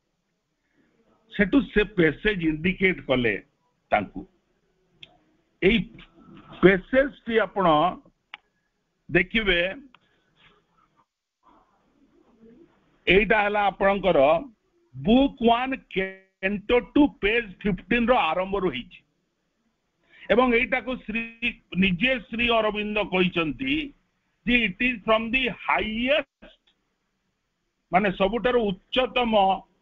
सेटू से पैसेज इंडिकेट कले तांकू एई पैसेज टी आपण देखिबे एटा हला आपणकर book one canto two page fifteen रो आरंभ रही एवं एटा को श्री निजे श्री अरविंद कहिसंती जे it is from the highest माने सबुठार उच्चतम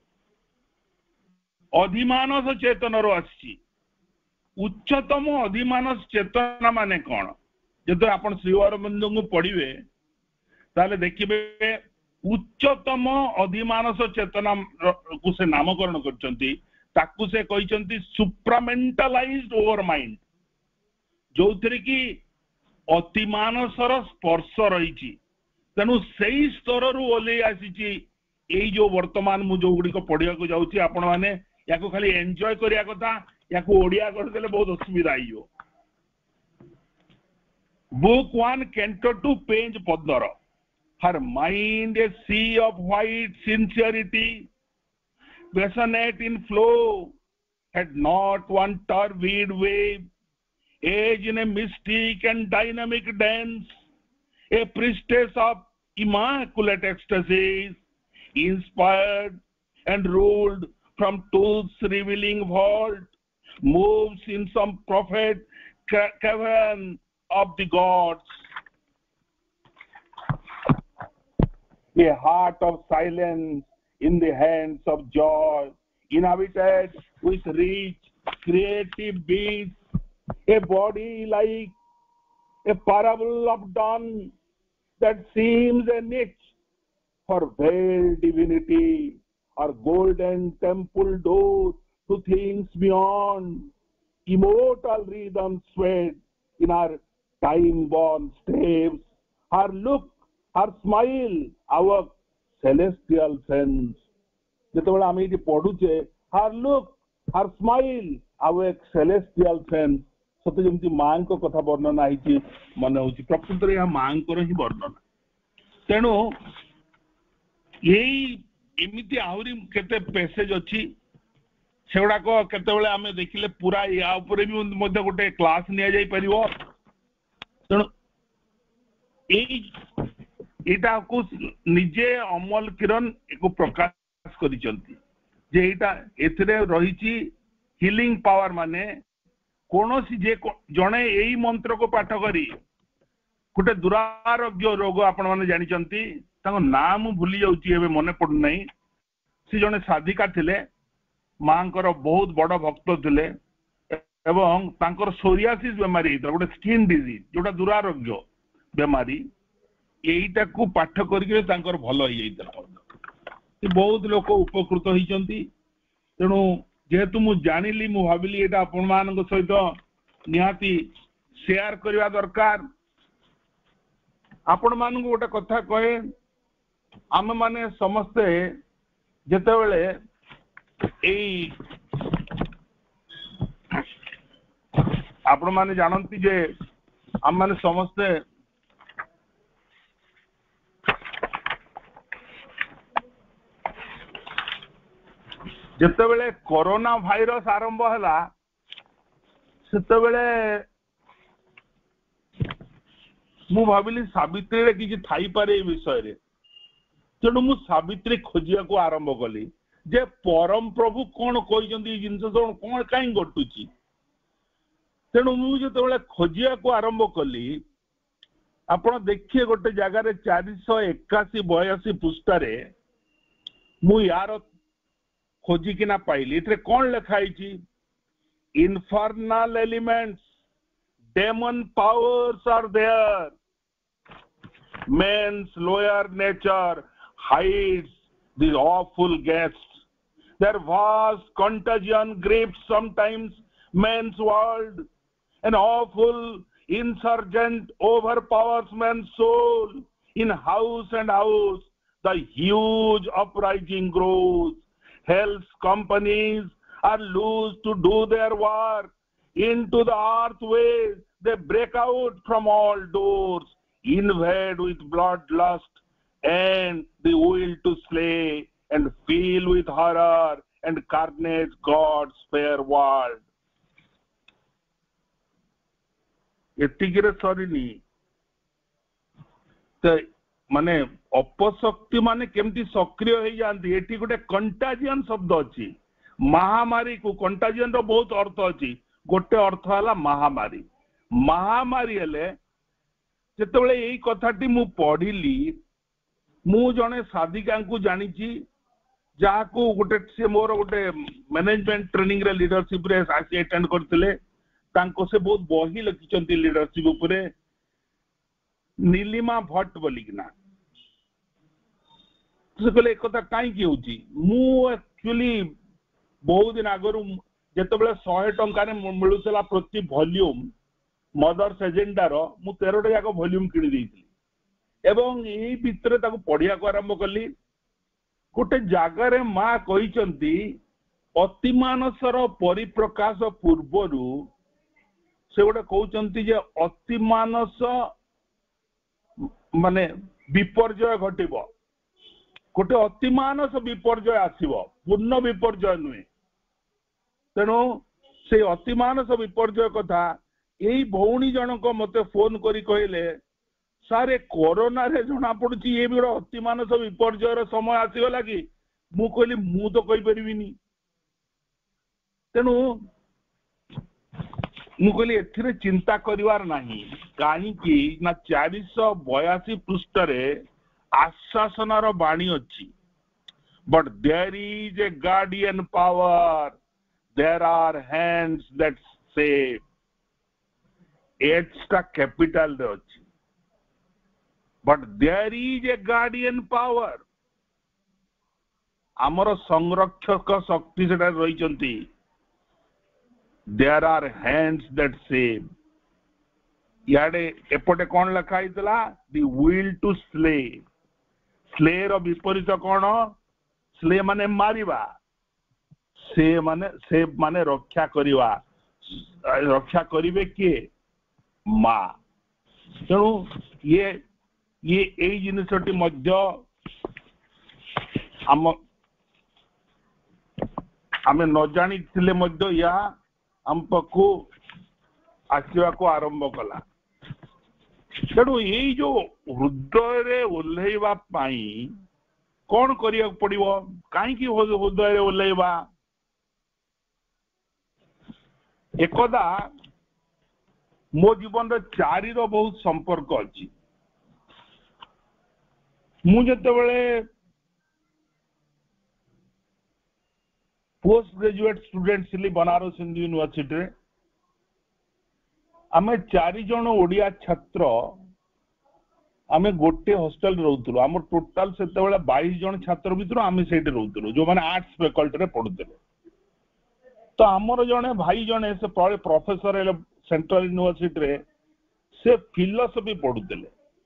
अधिमानस चेतन रो आसी उच्चतम अधिमानस चेतना माने कौन जब आपण श्री अरविंद को पढ़िबे ताले देखिबे उच्चतम अधिमानस चेतना को से नामकरण करचंती ताकू से कहिसंती सुप्रामेंटलाइज्ड ओवर माइंड जो थरे कि अतिमानसर स्पर्श रही तेणु सेई स्तर रु ओले आसी एई जो वर्तमान मु जो गुडी को पढ़िया को जाउची आपण माने याको खाली एन्जॉय करिया कथा याको ओडिया कर देले बहुत असुविधा आइयो book one canto two page पंद्रह her mind a sea of white sincerity passionate in flow had not one turbid wave age in a mystic and dynamic dance a priestess of immaculate ecstasies, inspired and ruled from truth's revealing vault, moves in some prophet cavern of the gods. A heart of silence in the hands of joy, inhabited with rich creative beats, a body like a parable of dawn that seems a niche for veiled divinity, or golden temple door to things beyond. Immortal rhythms swayed in our time-born steps. Her look, her smile, our celestial sense. ଯେତେବେଳେ ଆମେ ଏଠି ପଢୁଛେ her look, her smile, our celestial sense, ସତେ ଯେମିତି ମାଙ୍କ କଥା ବର୍ଣ୍ଣନା ହେଇଛି ମନେ ହଉଛି। ପ୍ରକୃତରେ ଏହା ମାଙ୍କର ହିଁ ବର୍ଣ୍ଣନା। ତେଣୁ ଏଇ ଏମିତି ଆହୁରି କେତେ ପେସେଜ ଅଛି, ସେଗୁଡାକ କେତେବେଳେ ଆମେ ଦେଖିଲେ ପୁରା ୟା ଉପରେ ବି ମଧ୍ୟ ଗୋଟେ କ୍ଲାସ ନିଆଯାଇପାରିବ। ତେଣୁ ଏଇ ଏଇଟାକୁ ନିଜେ ଅମଲ କିରଣ ଏକୁ ପ୍ରକାଶ କରିଛନ୍ତି ଯେ ଏଇଟା ଏଥିରେ ରହିଛି ହିଲିଂ ପାୱାର। ମାନେ କୌଣସି ଯେ ଜଣେ ଏଇ ମନ୍ତ୍ରକୁ ପାଠ କରି ଗୋଟେ ଦୁରାରୋଗ୍ୟ ରୋଗ ଆପଣମାନେ ଜାଣିଛନ୍ତି, ତାଙ୍କ ନାଁ ମୁଁ ଭୁଲି ଯାଉଛି ଏବେ ମନେ ପଡୁନାହିଁ। ସେ ଜଣେ ସାଧିକା ଥିଲେ, ମାଙ୍କର ବହୁତ ବଡ ଭକ୍ତ ଥିଲେ ଏବଂ ତାଙ୍କର ସୋରିଆସିସ୍ ବେମାରୀ ହେଇଥିଲା, ଗୋଟେ ସ୍କିନ୍ ଡିଜିଜ୍ ଯୋଉଟା ଦୁରାରୋଗ୍ୟ ବେମାରୀ। ଏଇଟାକୁ ପାଠ କରିକି ତାଙ୍କର ଭଲ ହେଇଯାଇଥିଲା। ବହୁତ ଲୋକ ଉପକୃତ ହେଇଛନ୍ତି। ତେଣୁ ଯେହେତୁ ମୁଁ ଜାଣିଲି, ମୁଁ ଭାବିଲି ଏଇଟା ଆପଣମାନଙ୍କ ସହିତ ନିହାତି ସେୟାର କରିବା ଦରକାର। ଆପଣମାନଙ୍କୁ ଗୋଟେ କଥା କହେ, ଆମେମାନେ ସମସ୍ତେ ଯେତେବେଳେ ଏଇ ଆପଣମାନେ ଜାଣନ୍ତି ଯେ ଆମମାନେ ସମସ୍ତେ ଯେତେବେଳେ କରୋନା ଭାଇରସ ଆରମ୍ଭ ହେଲା, ସେତେବେଳେ ମୁଁ ଭାବିଲି ସାବିତ୍ରୀରେ କିଛି ଥାଇପାରେ ଏ ବିଷୟରେ। ତେଣୁ ମୁଁ ସାବିତ୍ରୀ ଖୋଜିବାକୁ ଆରମ୍ଭ କଲି ଯେ ପରମ ପ୍ରଭୁ କଣ କହିଛନ୍ତି, ଏଇ ଜିନିଷ କଣ କାହିଁ ଘଟୁଛି। ତେଣୁ ମୁଁ ଯେତେବେଳେ ଖୋଜିବାକୁ ଆରମ୍ଭ କଲି, ଆପଣ ଦେଖିଏ ଗୋଟେ ଜାଗାରେ ଚାରିଶହ ଏକାଶୀ ବୟାଶୀ ପୃଷ୍ଠାରେ ମୁଁ ୟାର ଖୋଜିକିନା ପାଇଲି। ଏଥିରେ କଣ ଲେଖା ହେଇଛି? Infernal elements, demon powers are there, men's lower nature hides these awful guests. Their vast contagion grips sometimes men's world. An awful insurgent overpowers man's soul. In house and house the huge uprising grows. Hell's companies are loose to do their work. Into the earth ways they break out from all doors, invade with bloodlust and the will to slay, and fill with horror and carnage God's fair world. ଏତିକିରେ ସରିନି। ମାନେ ଅପଶକ୍ତି ମାନେ କେମିତି ସକ୍ରିୟ ହେଇଯାଆନ୍ତି। ଏଠି ଗୋଟେ କଣ୍ଟାଜିଅନ ଶବ୍ଦ ଅଛି। ମହାମାରୀକୁ କଣ୍ଟାଜିଅନ ର ବହୁତ ଅର୍ଥ ଅଛି। ଗୋଟେ ଅର୍ଥ ହେଲା ମହାମାରୀ। ମହାମାରୀ ହେଲେ ଯେତେବେଳେ ଏଇ କଥାଟି ମୁଁ ପଢିଲି, ମୁଁ ଜଣେ ସାଧିକାଙ୍କୁ ଜାଣିଛି, ଯାହାକୁ ଗୋଟେ ସେ ମୋର ଗୋଟେ ମ୍ୟାନେଜମେଣ୍ଟ ଟ୍ରେନିଂ ରେ ଲିଡରସିପ ରେ ଆସି ଆଟେଣ୍ଡ କରିଥିଲେ। ତାଙ୍କୁ ସେ ବହୁତ ବହି ଲେଖିଛନ୍ତି ଲିଡରସିପ ଉପରେ, ନୀଲିମା ଭଟ୍ଟ ବୋଲିକିନା। ସେ କହିଲେ ଏ କଥା କାହିଁକି ହଉଛି। ମୁଁ ଆକ୍ଚୁଆଲି ବହୁତ ଦିନ ଆଗରୁ ଯେତେବେଳେ ଶହେ ଟଙ୍କାରେ ମିଳୁଥିଲା ପ୍ରତି ଭଲ୍ୟୁମ ମଦର୍ସ ଏଜେଣ୍ଡାର, ମୁଁ ତେରଟା ଯାକ ଭଲ୍ୟୁମ କିଣି ଦେଇଥିଲି ଏବଂ ଏଇ ଭିତରେ ତାକୁ ପଢିବାକୁ ଆରମ୍ଭ କଲି। ଗୋଟେ ଜାଗାରେ ମା କହିଛନ୍ତି, ଅତିମାନସର ପରିପ୍ରକାଶ ପୂର୍ବରୁ ସେ ଗୋଟେ କହୁଛନ୍ତି ଯେ ଅତିମାନସ ମାନେ ବିପର୍ଯ୍ୟୟ ଘଟିବ। ଗୋଟେ ଅତିମାନସ ବିପର୍ଯ୍ୟୟ ଆସିବ, ପୂର୍ଣ୍ଣ ବିପର୍ଯ୍ୟୟ ନୁହେଁ। ତେଣୁ ସେଇ ଅତିମାନସ ବିପର୍ଯ୍ୟୟ କଥା ଏଇ ଭଉଣୀ ଜଣକ ମତେ ଫୋନ କରି କହିଲେ, सारे कोरोना रे जना पड़ुची ये भी अति मानस विपर्जयर समय आसीगला कि मु कहली मु तो कहि परिबिनी तेणु मु कहली एथिरे चिंता करिवार नाही काहे कि ना चार सौ बयासी पृष्ठ रे आश्वासनर बाणी अछि but there is a guardian power there are hands that save H टा कैपिटल रे अछि but there is a guardian power आमर संरक्षक शक्ति सेटा रहिचंती there are hands that save याडे एपटे कोन लिखा हितला the will to slay slay रो विपरीत कोन स्ले माने मारिबा से माने से माने रक्षा करिवा रक्षा करिवे के मा तेणु ये ये एई जिनिसटी मध्य आम आमे न जानी थिले मध्य या हम पकु आसीबा को आरंभ कला तेणु ये जो हृदय रे ओल्हेइबा पाई कौन करिया पड़िबो काहे कि हृदय रे ओल्हेइबा एकदा मो जीवन रे चारी रो बहुत संपर्क अछि मु जते बेले पोस्ट ग्रेजुएट स्टूडेंट सिली बनारस हिंदू यूनिवर्सिटी रे आमे चारि जण ओडिया छात्र आमे गोटे हॉस्टल रहउतलो हमर टोटल सेते बेले बाईस जण छात्र भितर आमे सेठी रहउतलो जो माने आर्ट्स फैकल्टी रे पढुतले तो हमर जणे भाई जणे से प्रोफेसर एले सेंट्रल यूनिवर्सिटी रे से फिलोसफी पढुतले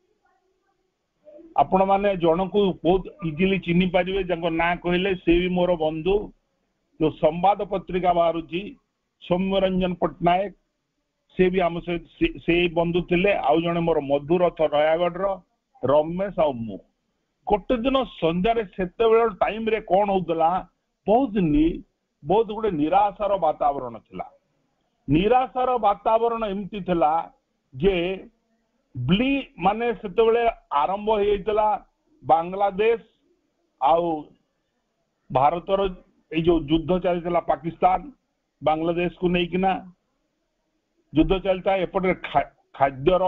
आपण माने जण को बहुत इजीली चिन्ही पारिबे जंको ना कहले से भी मोर बंधु जो संवाद पत्रिका बाहरुची सौम्यरंजन पटनायक से भी आम से से बंधु थिले आउ जणे मोर मधुरथ नयागढ़ रो रमेश आ मु गोटे दिन संध्या रे सेते बेल टाइम रे कोन होतला बहुत नि बहुत गुडे निराशार वातावरण थिला निराशार वातावरण एमती थिला जे ब्ली माने सेते बेले आरंभ हेइतला बांग्लादेश आउ भारतर ए जो युद्ध चलता पाकिस्तान बांग्लादेश को नहीं किना युद्ध चलता एपटे खाद्यर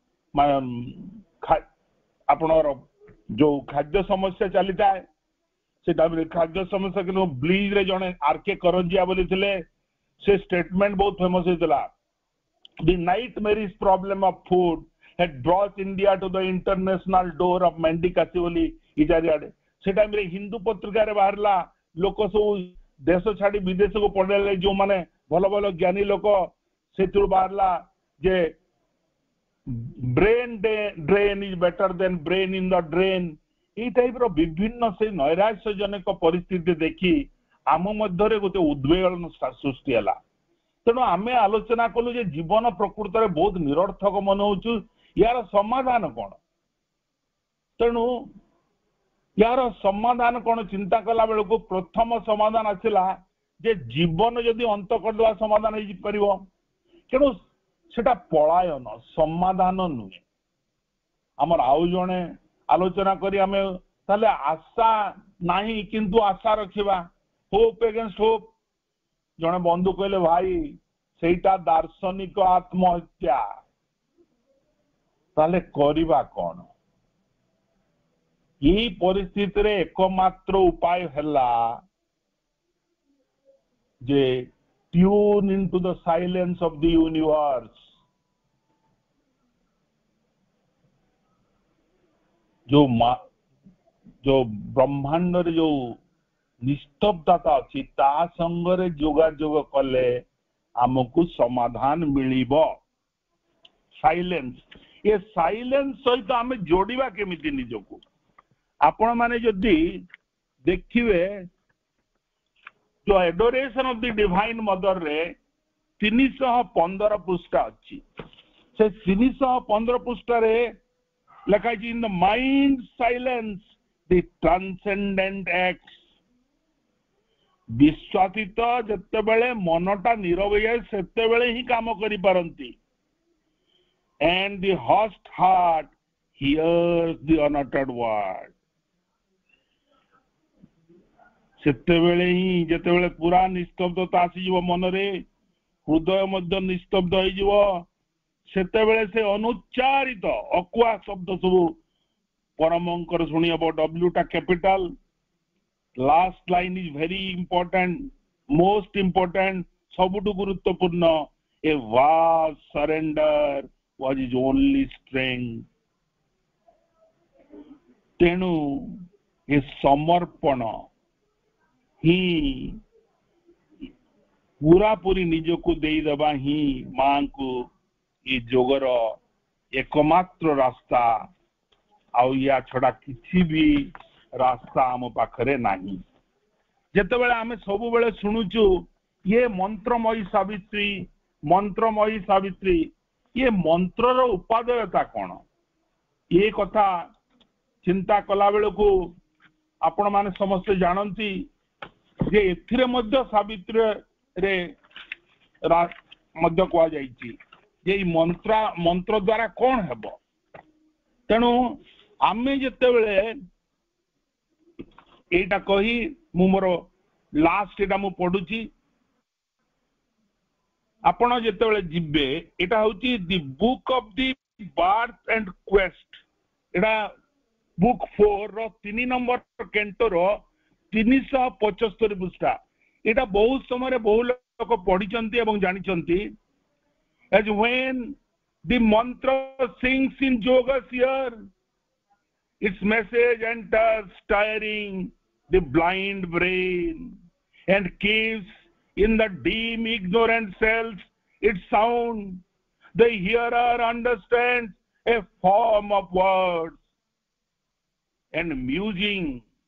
आपणर जो खाद्य समस्या चलता है से टाइम खाद्य समस्या के ब्लीज रे जने आरके करंजिया बोली थिले से स्टेटमेंट बहुत फेमस होइतला the nightmarish problem of food had brought India to the international door of Mendicity बोली इजारियाडे से टाइम रे हिंदू पत्रिका रे बाहरला लोक सब देश छाड़ी विदेश को पड़े जो माने भल भल ज्ञानी लोक से बाहरला जे brain drain is better than brain in the drain ये टाइप रो विभिन्न से नैराश्यजनक परिस्थिति देखी आम मध्य गोटे उद्वेलन सृष्टि है तेणु आम आलोचना कलु जे जीवन प्रकृत में बहुत निरर्थक मन हो यार समाधान कौन तेणु यार समाधान कौन चिंता कला बेल को प्रथम समाधान आसला जे जीवन जदि अंत करदे समाधान हो तेणु सेटा पलायन समाधान नुहे आमर आउ जणे आलोचना करी आमे ताले आशा नाही किंतु आशा रखिबा होप अगेंस्ट होप जणे बंधु कहले भाई सेटा दार्शनिक आत्महत्या ताले करिबा कोन यही परिस्थिति रे एकमात्र उपाय हला जे tune into the silence of the universe जो जो ब्रह्मांड रे जो निस्तब्धता अच्छी ता संगरे जोगाजोग कले आमको समाधान मिलिबो साइलेंस ये साइलेंस सहित आम जोड़िबा केमिति निजको आपण माने जदि देखिबे जो adoration of the divine mother रे तीन सौ पंद्रह पृष्ठ अच्छी से तीन सौ पंद्रह पृष्ठ रे लिखा in the mind silence the transcendent acts विश्वासित जते बेले मनटा नीरव जाए सेते बेले ही काम करि पारंती and the hushed heart hears the unuttered word. ସେତେବେଳେ ହିଁ ଯେତେବେଳେ ପୁରା ନିସ୍ତବ୍ଧତା ଆସିଯିବ ମନରେ, ହୃଦୟ ମଧ୍ୟ ନିସ୍ତବ୍ଧ ହେଇଯିବ, ସେତେବେଳେ ସେ ଅନୁଚ୍ଚାରିତ ଅକୁଆ ଶବ୍ଦ ସବୁ ପରମଙ୍କର ଶୁଣି ହବ। ଡବ୍ଲ୍ୟୁ ଟା capital, last line is very important, most important, ସବୁଠୁ ଗୁରୁତ୍ୱପୂର୍ଣ୍ଣ। ଏ vast surrender was his only strength. ତେଣୁ ଏ ସମର୍ପଣ ହିଁ ପୁରାପୁରି ନିଜକୁ ଦେଇଦେବା ହିଁ ମାଙ୍କୁ ଏ ଯୋଗର ଏକମାତ୍ର ରାସ୍ତା, ଆଉ ୟା ଛଡା କିଛି ବି ରାସ୍ତା ଆମ ପାଖରେ ନାହିଁ। ଯେତେବେଳେ ଆମେ ସବୁବେଳେ ଶୁଣୁଛୁ ଇଏ ମନ୍ତ୍ରମୟୀ ସାବିତ୍ରୀ, ମନ୍ତ୍ରମୟୀ ସାବିତ୍ରୀ, ଇଏ ମନ୍ତ୍ରର ଉପାଦେୟତା କଣ? ଏ କଥା ଚିନ୍ତା କଲା ବେଳକୁ ଆପଣ ମାନେ ସମସ୍ତେ ଜାଣନ୍ତି ଯେ ଏଥିରେ ମଧ୍ୟ ସାବିତ୍ରୀରେ ମଧ୍ୟ କୁହାଯାଇଛି ଯେ ଏଇ ମନ୍ତ୍ର ମନ୍ତ୍ର ଦ୍ୱାରା କଣ ହେବ। ତେଣୁ ଆମେ ଯେତେବେଳେ ଏଇଟା କହି ମୁଁ ମୋର ଲାଷ୍ଟ ଏଇଟା ମୁଁ ପଢୁଛି, ଆପଣ ଯେତେବେଳେ ଯିବେ, ଏଇଟା ହଉଛି the book of the birth and quest, ଏଇଟା ବୁକ୍ ଫୋର ର ତିନି ନମ୍ବର କେଣ୍ଟୋର ତିନିଶହ ପଚସ୍ତରୀ ପୃଷ୍ଠା। ଏଇଟା ବହୁତ ସମୟରେ ବହୁ ଲୋକ ପଢିଛନ୍ତି ଏବଂ ଜାଣିଛନ୍ତି। as when the mantra sings in yoga's ear, its message enters stirring the blind brain and keeps in the dim ignorant cells its sound. The hearer understands a form of words and musing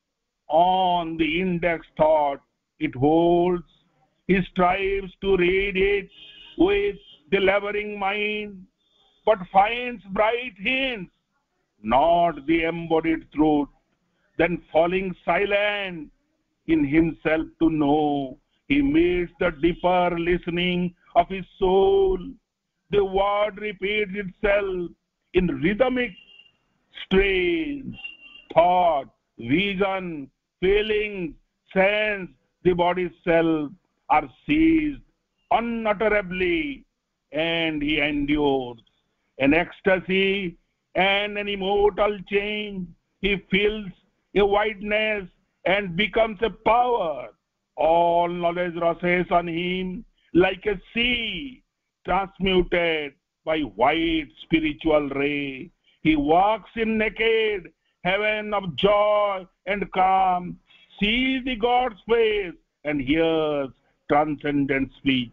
on the index thought it holds, he strives to read it with the laboring mind, but finds bright hints, not the embodied truth. Then falling silent in himself to know, he meets the deeper listening of his soul. The word repeats itself in rhythmic strains. Thought, vision, feelings, sense, the body's self are seized unutterably, and he endures an ecstasy and an immortal change. He feels a wideness and becomes a power. All knowledge rushes on him like a sea transmuted by white spiritual ray. He walks in naked heaven of joy and calm, sees the God's face and hears transcendent speech.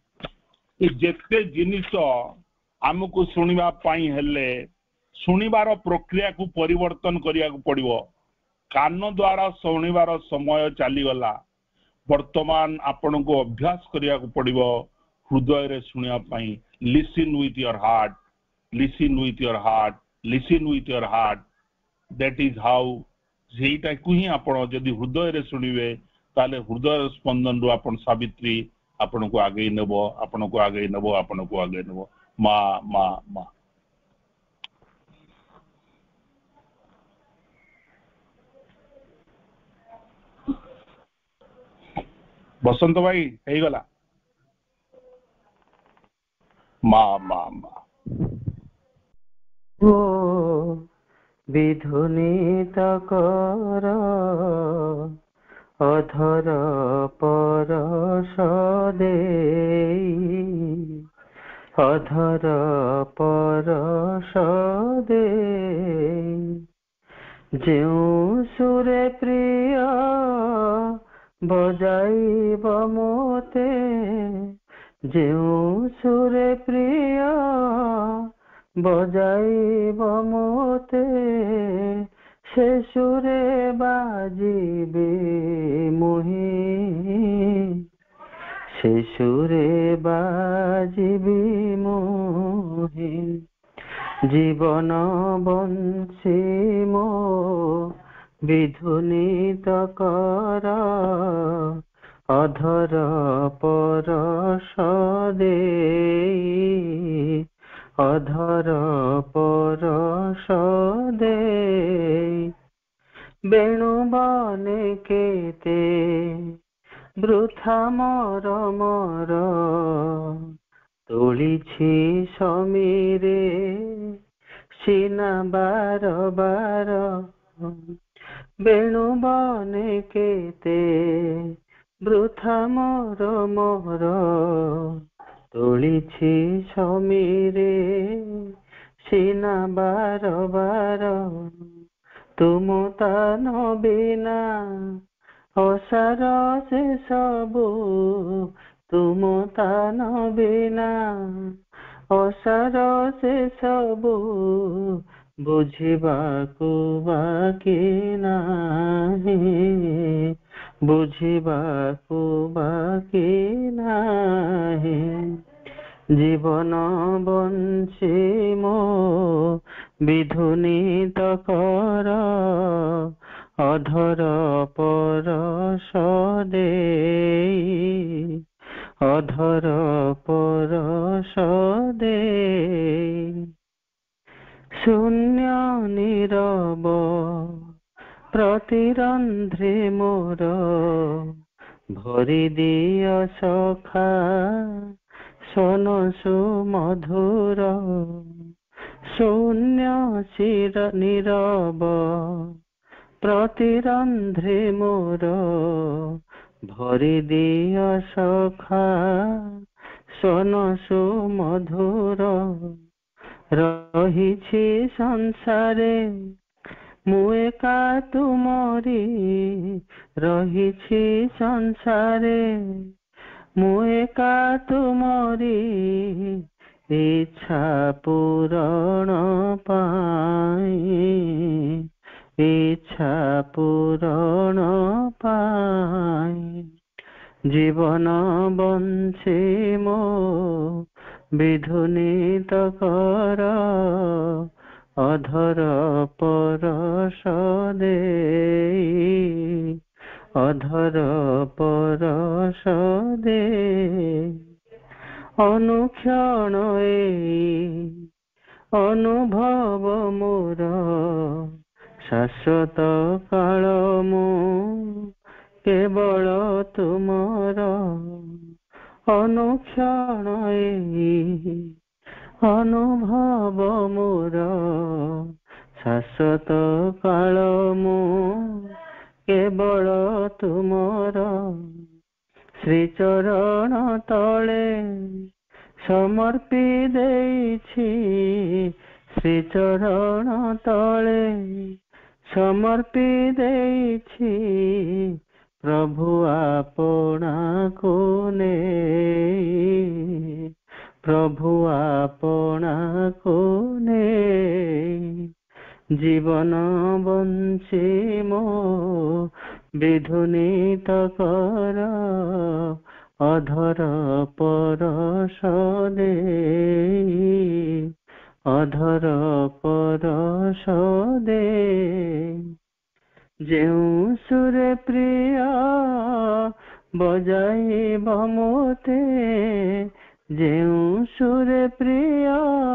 ଯେତେ ଜିନିଷ ଆମକୁ ଶୁଣିବା ପାଇଁ ହେଲେ ଶୁଣିବାର ପ୍ରକ୍ରିୟାକୁ ପରିବର୍ତ୍ତନ କରିବାକୁ ପଡିବ। କାନ ଦ୍ୱାରା ଶୁଣିବାର ସମୟ ଚାଲିଗଲା, ବର୍ତ୍ତମାନ ଆପଣଙ୍କୁ ଅଭ୍ୟାସ କରିବାକୁ ପଡିବ ହୃଦୟରେ ଶୁଣିବା ପାଇଁ। Listen with your heart, listen with your heart, listen with your heart. That is how, ସେଇଟାକୁ ହିଁ ଆପଣ ଯଦି ହୃଦୟରେ ଶୁଣିବେ ତାହେଲେ ହୃଦୟ ସ୍ପନ୍ଦନରୁ ଆପଣ ସାବିତ୍ରୀ ଆପଣଙ୍କୁ ଆଗେଇ ନେବ, ଆପଣଙ୍କୁ ଆଗେଇ ନେବ, ଆପଣଙ୍କୁ ଆଗେଇ ନେବ। ମା ମା ମା ବସନ୍ତ ଭାଇ ହେଇଗଲା। ମା ମା ମା ଓ ବିଧୁନିତ କର ଅଧର ପରଶ ଦେଇ, ଅଧର ପରଶ ଦେଇ, ଯେଉଁ ସୁରେ ପ୍ରିୟ ବଜାଇବ ମୋତେ, ଯେଉଁ ସୁରେ ପ୍ରିୟ ବଜାଇବ ମୋତେ, ସେ ସୁରେ ବାଜିବି ମୁହିଁ, ସେ ସୁରେ ବାଜିବି ମୁହିଁ। ଜୀବନ ବଂଶୀ ମୋ ବିଧୁନିତ କର ଅଧର ପରଶ ଦେଇ, ଅଧର ପରଶ ସଦେ ବେଣୁ ବନେ କେତେ ବୃଥା ମୋର ମୋର ତୋଳିଛି ସମୀରେ ସିନା ବାର ବାର ବେଣୁ ବନେ କେତେ ବୃଥା ମୋର ମୋର ତୋଳିଛି ସମୀରେ ସିନା ବାର ବାର ତୁମ ତାନ ବିନା ଅସାର ସେ ସବୁ ତୁମ ତାନ ବିନା ଅସାର ସେ ସବୁ ବୁଝିବାକୁ ବାକି ନାହିଁ ବୁଝିବାକୁ ବାକି ନାହିଁ ଜୀବନ ବଞ୍ଚି ମୋ ବିଧୁନିତ କର ଅଧର ପରଶ ଦେଇ ଅଧର ପରଶ ଦେଇ ଶୂନ୍ୟ ନୀରବ ପ୍ରତିରନ୍ଧ୍ରେ ମୋର ଭରି ଦିଅ ସଖା ସନ ସୁମଧୁର ଶୂନ୍ୟ ଶିର ନୀରବ ପ୍ରତିରନ୍ଧ୍ରେ ମୋର ଭରି ଦିଅ ସଖା ସନ ସୁମଧୁର ରହିଛି ସଂସାରେ ମୁଁ ଏକା ତୁମରି ରହିଛି ସଂସାରେ ମୁଁ ଏକା ତୁମରି ଇଚ୍ଛା ପୂରଣ ପାଇଁ ଇଚ୍ଛା ପୂରଣ ପାଇଁ ଜୀବନ ବଞ୍ଚି ମୋ ବିଧୁନିତ କର ଅଧର ପରଶ ଦେଇ ଅଧର ପରଶ ଦେଇ ଅନୁକ୍ଷଣ ଏଇ ଅନୁଭବ ମୋର ଶାଶ୍ୱତ କାଳ ମୁଁ କେବଳ ତୁମର ଅନୁକ୍ଷଣ ଏଇ ଅନୁଭବ ମୋର ଶାଶ୍ୱତ କାଳ ମୁଁ କେବଳ ତୁମର ଶ୍ରୀଚରଣ ତଳେ ସମର୍ପି ଦେଇଛି ଶ୍ରୀଚରଣ ତଳେ ସମର୍ପି ଦେଇଛି ପ୍ରଭୁ ଆପଣାକୁ ନେଇ ପ୍ରଭୁ ଆପଣାକୁ ନେଇ ଜୀବନ ବଞ୍ଚି ମୋ ବିଧୁନିତ କର ଅଧର ପରଶ ଦେଇ ଅଧର ପରଶ ଦେଇ ଯେଉଁ ସୁରେ ପ୍ରିୟ ବଜାଇବ ମୋତେ ଯେଉଁ ସୁରେ ପ୍ରିୟ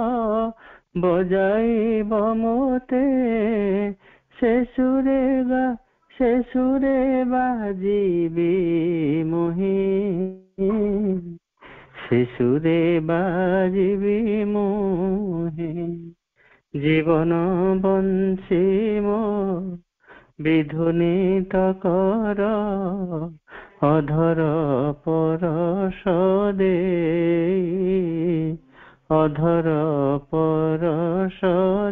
ବଜାଇବ ମୋତେ ସେ ସୁରେ ଗା ସେ ସୁରେ ବାଜିବି ମୁହିଁ ସେ ସୁରେ ବାଜିବି ମୁହିଁ ଜୀବନ ବଞ୍ଚି ମୋ ବିଧୁନିତ କର ଅଧର ପରଶ ଦେଇ ଅଧର ପରଶ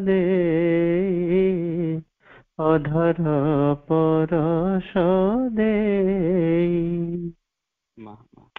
ଦେଇ ଅଧର ପରଶ ଦେଇ।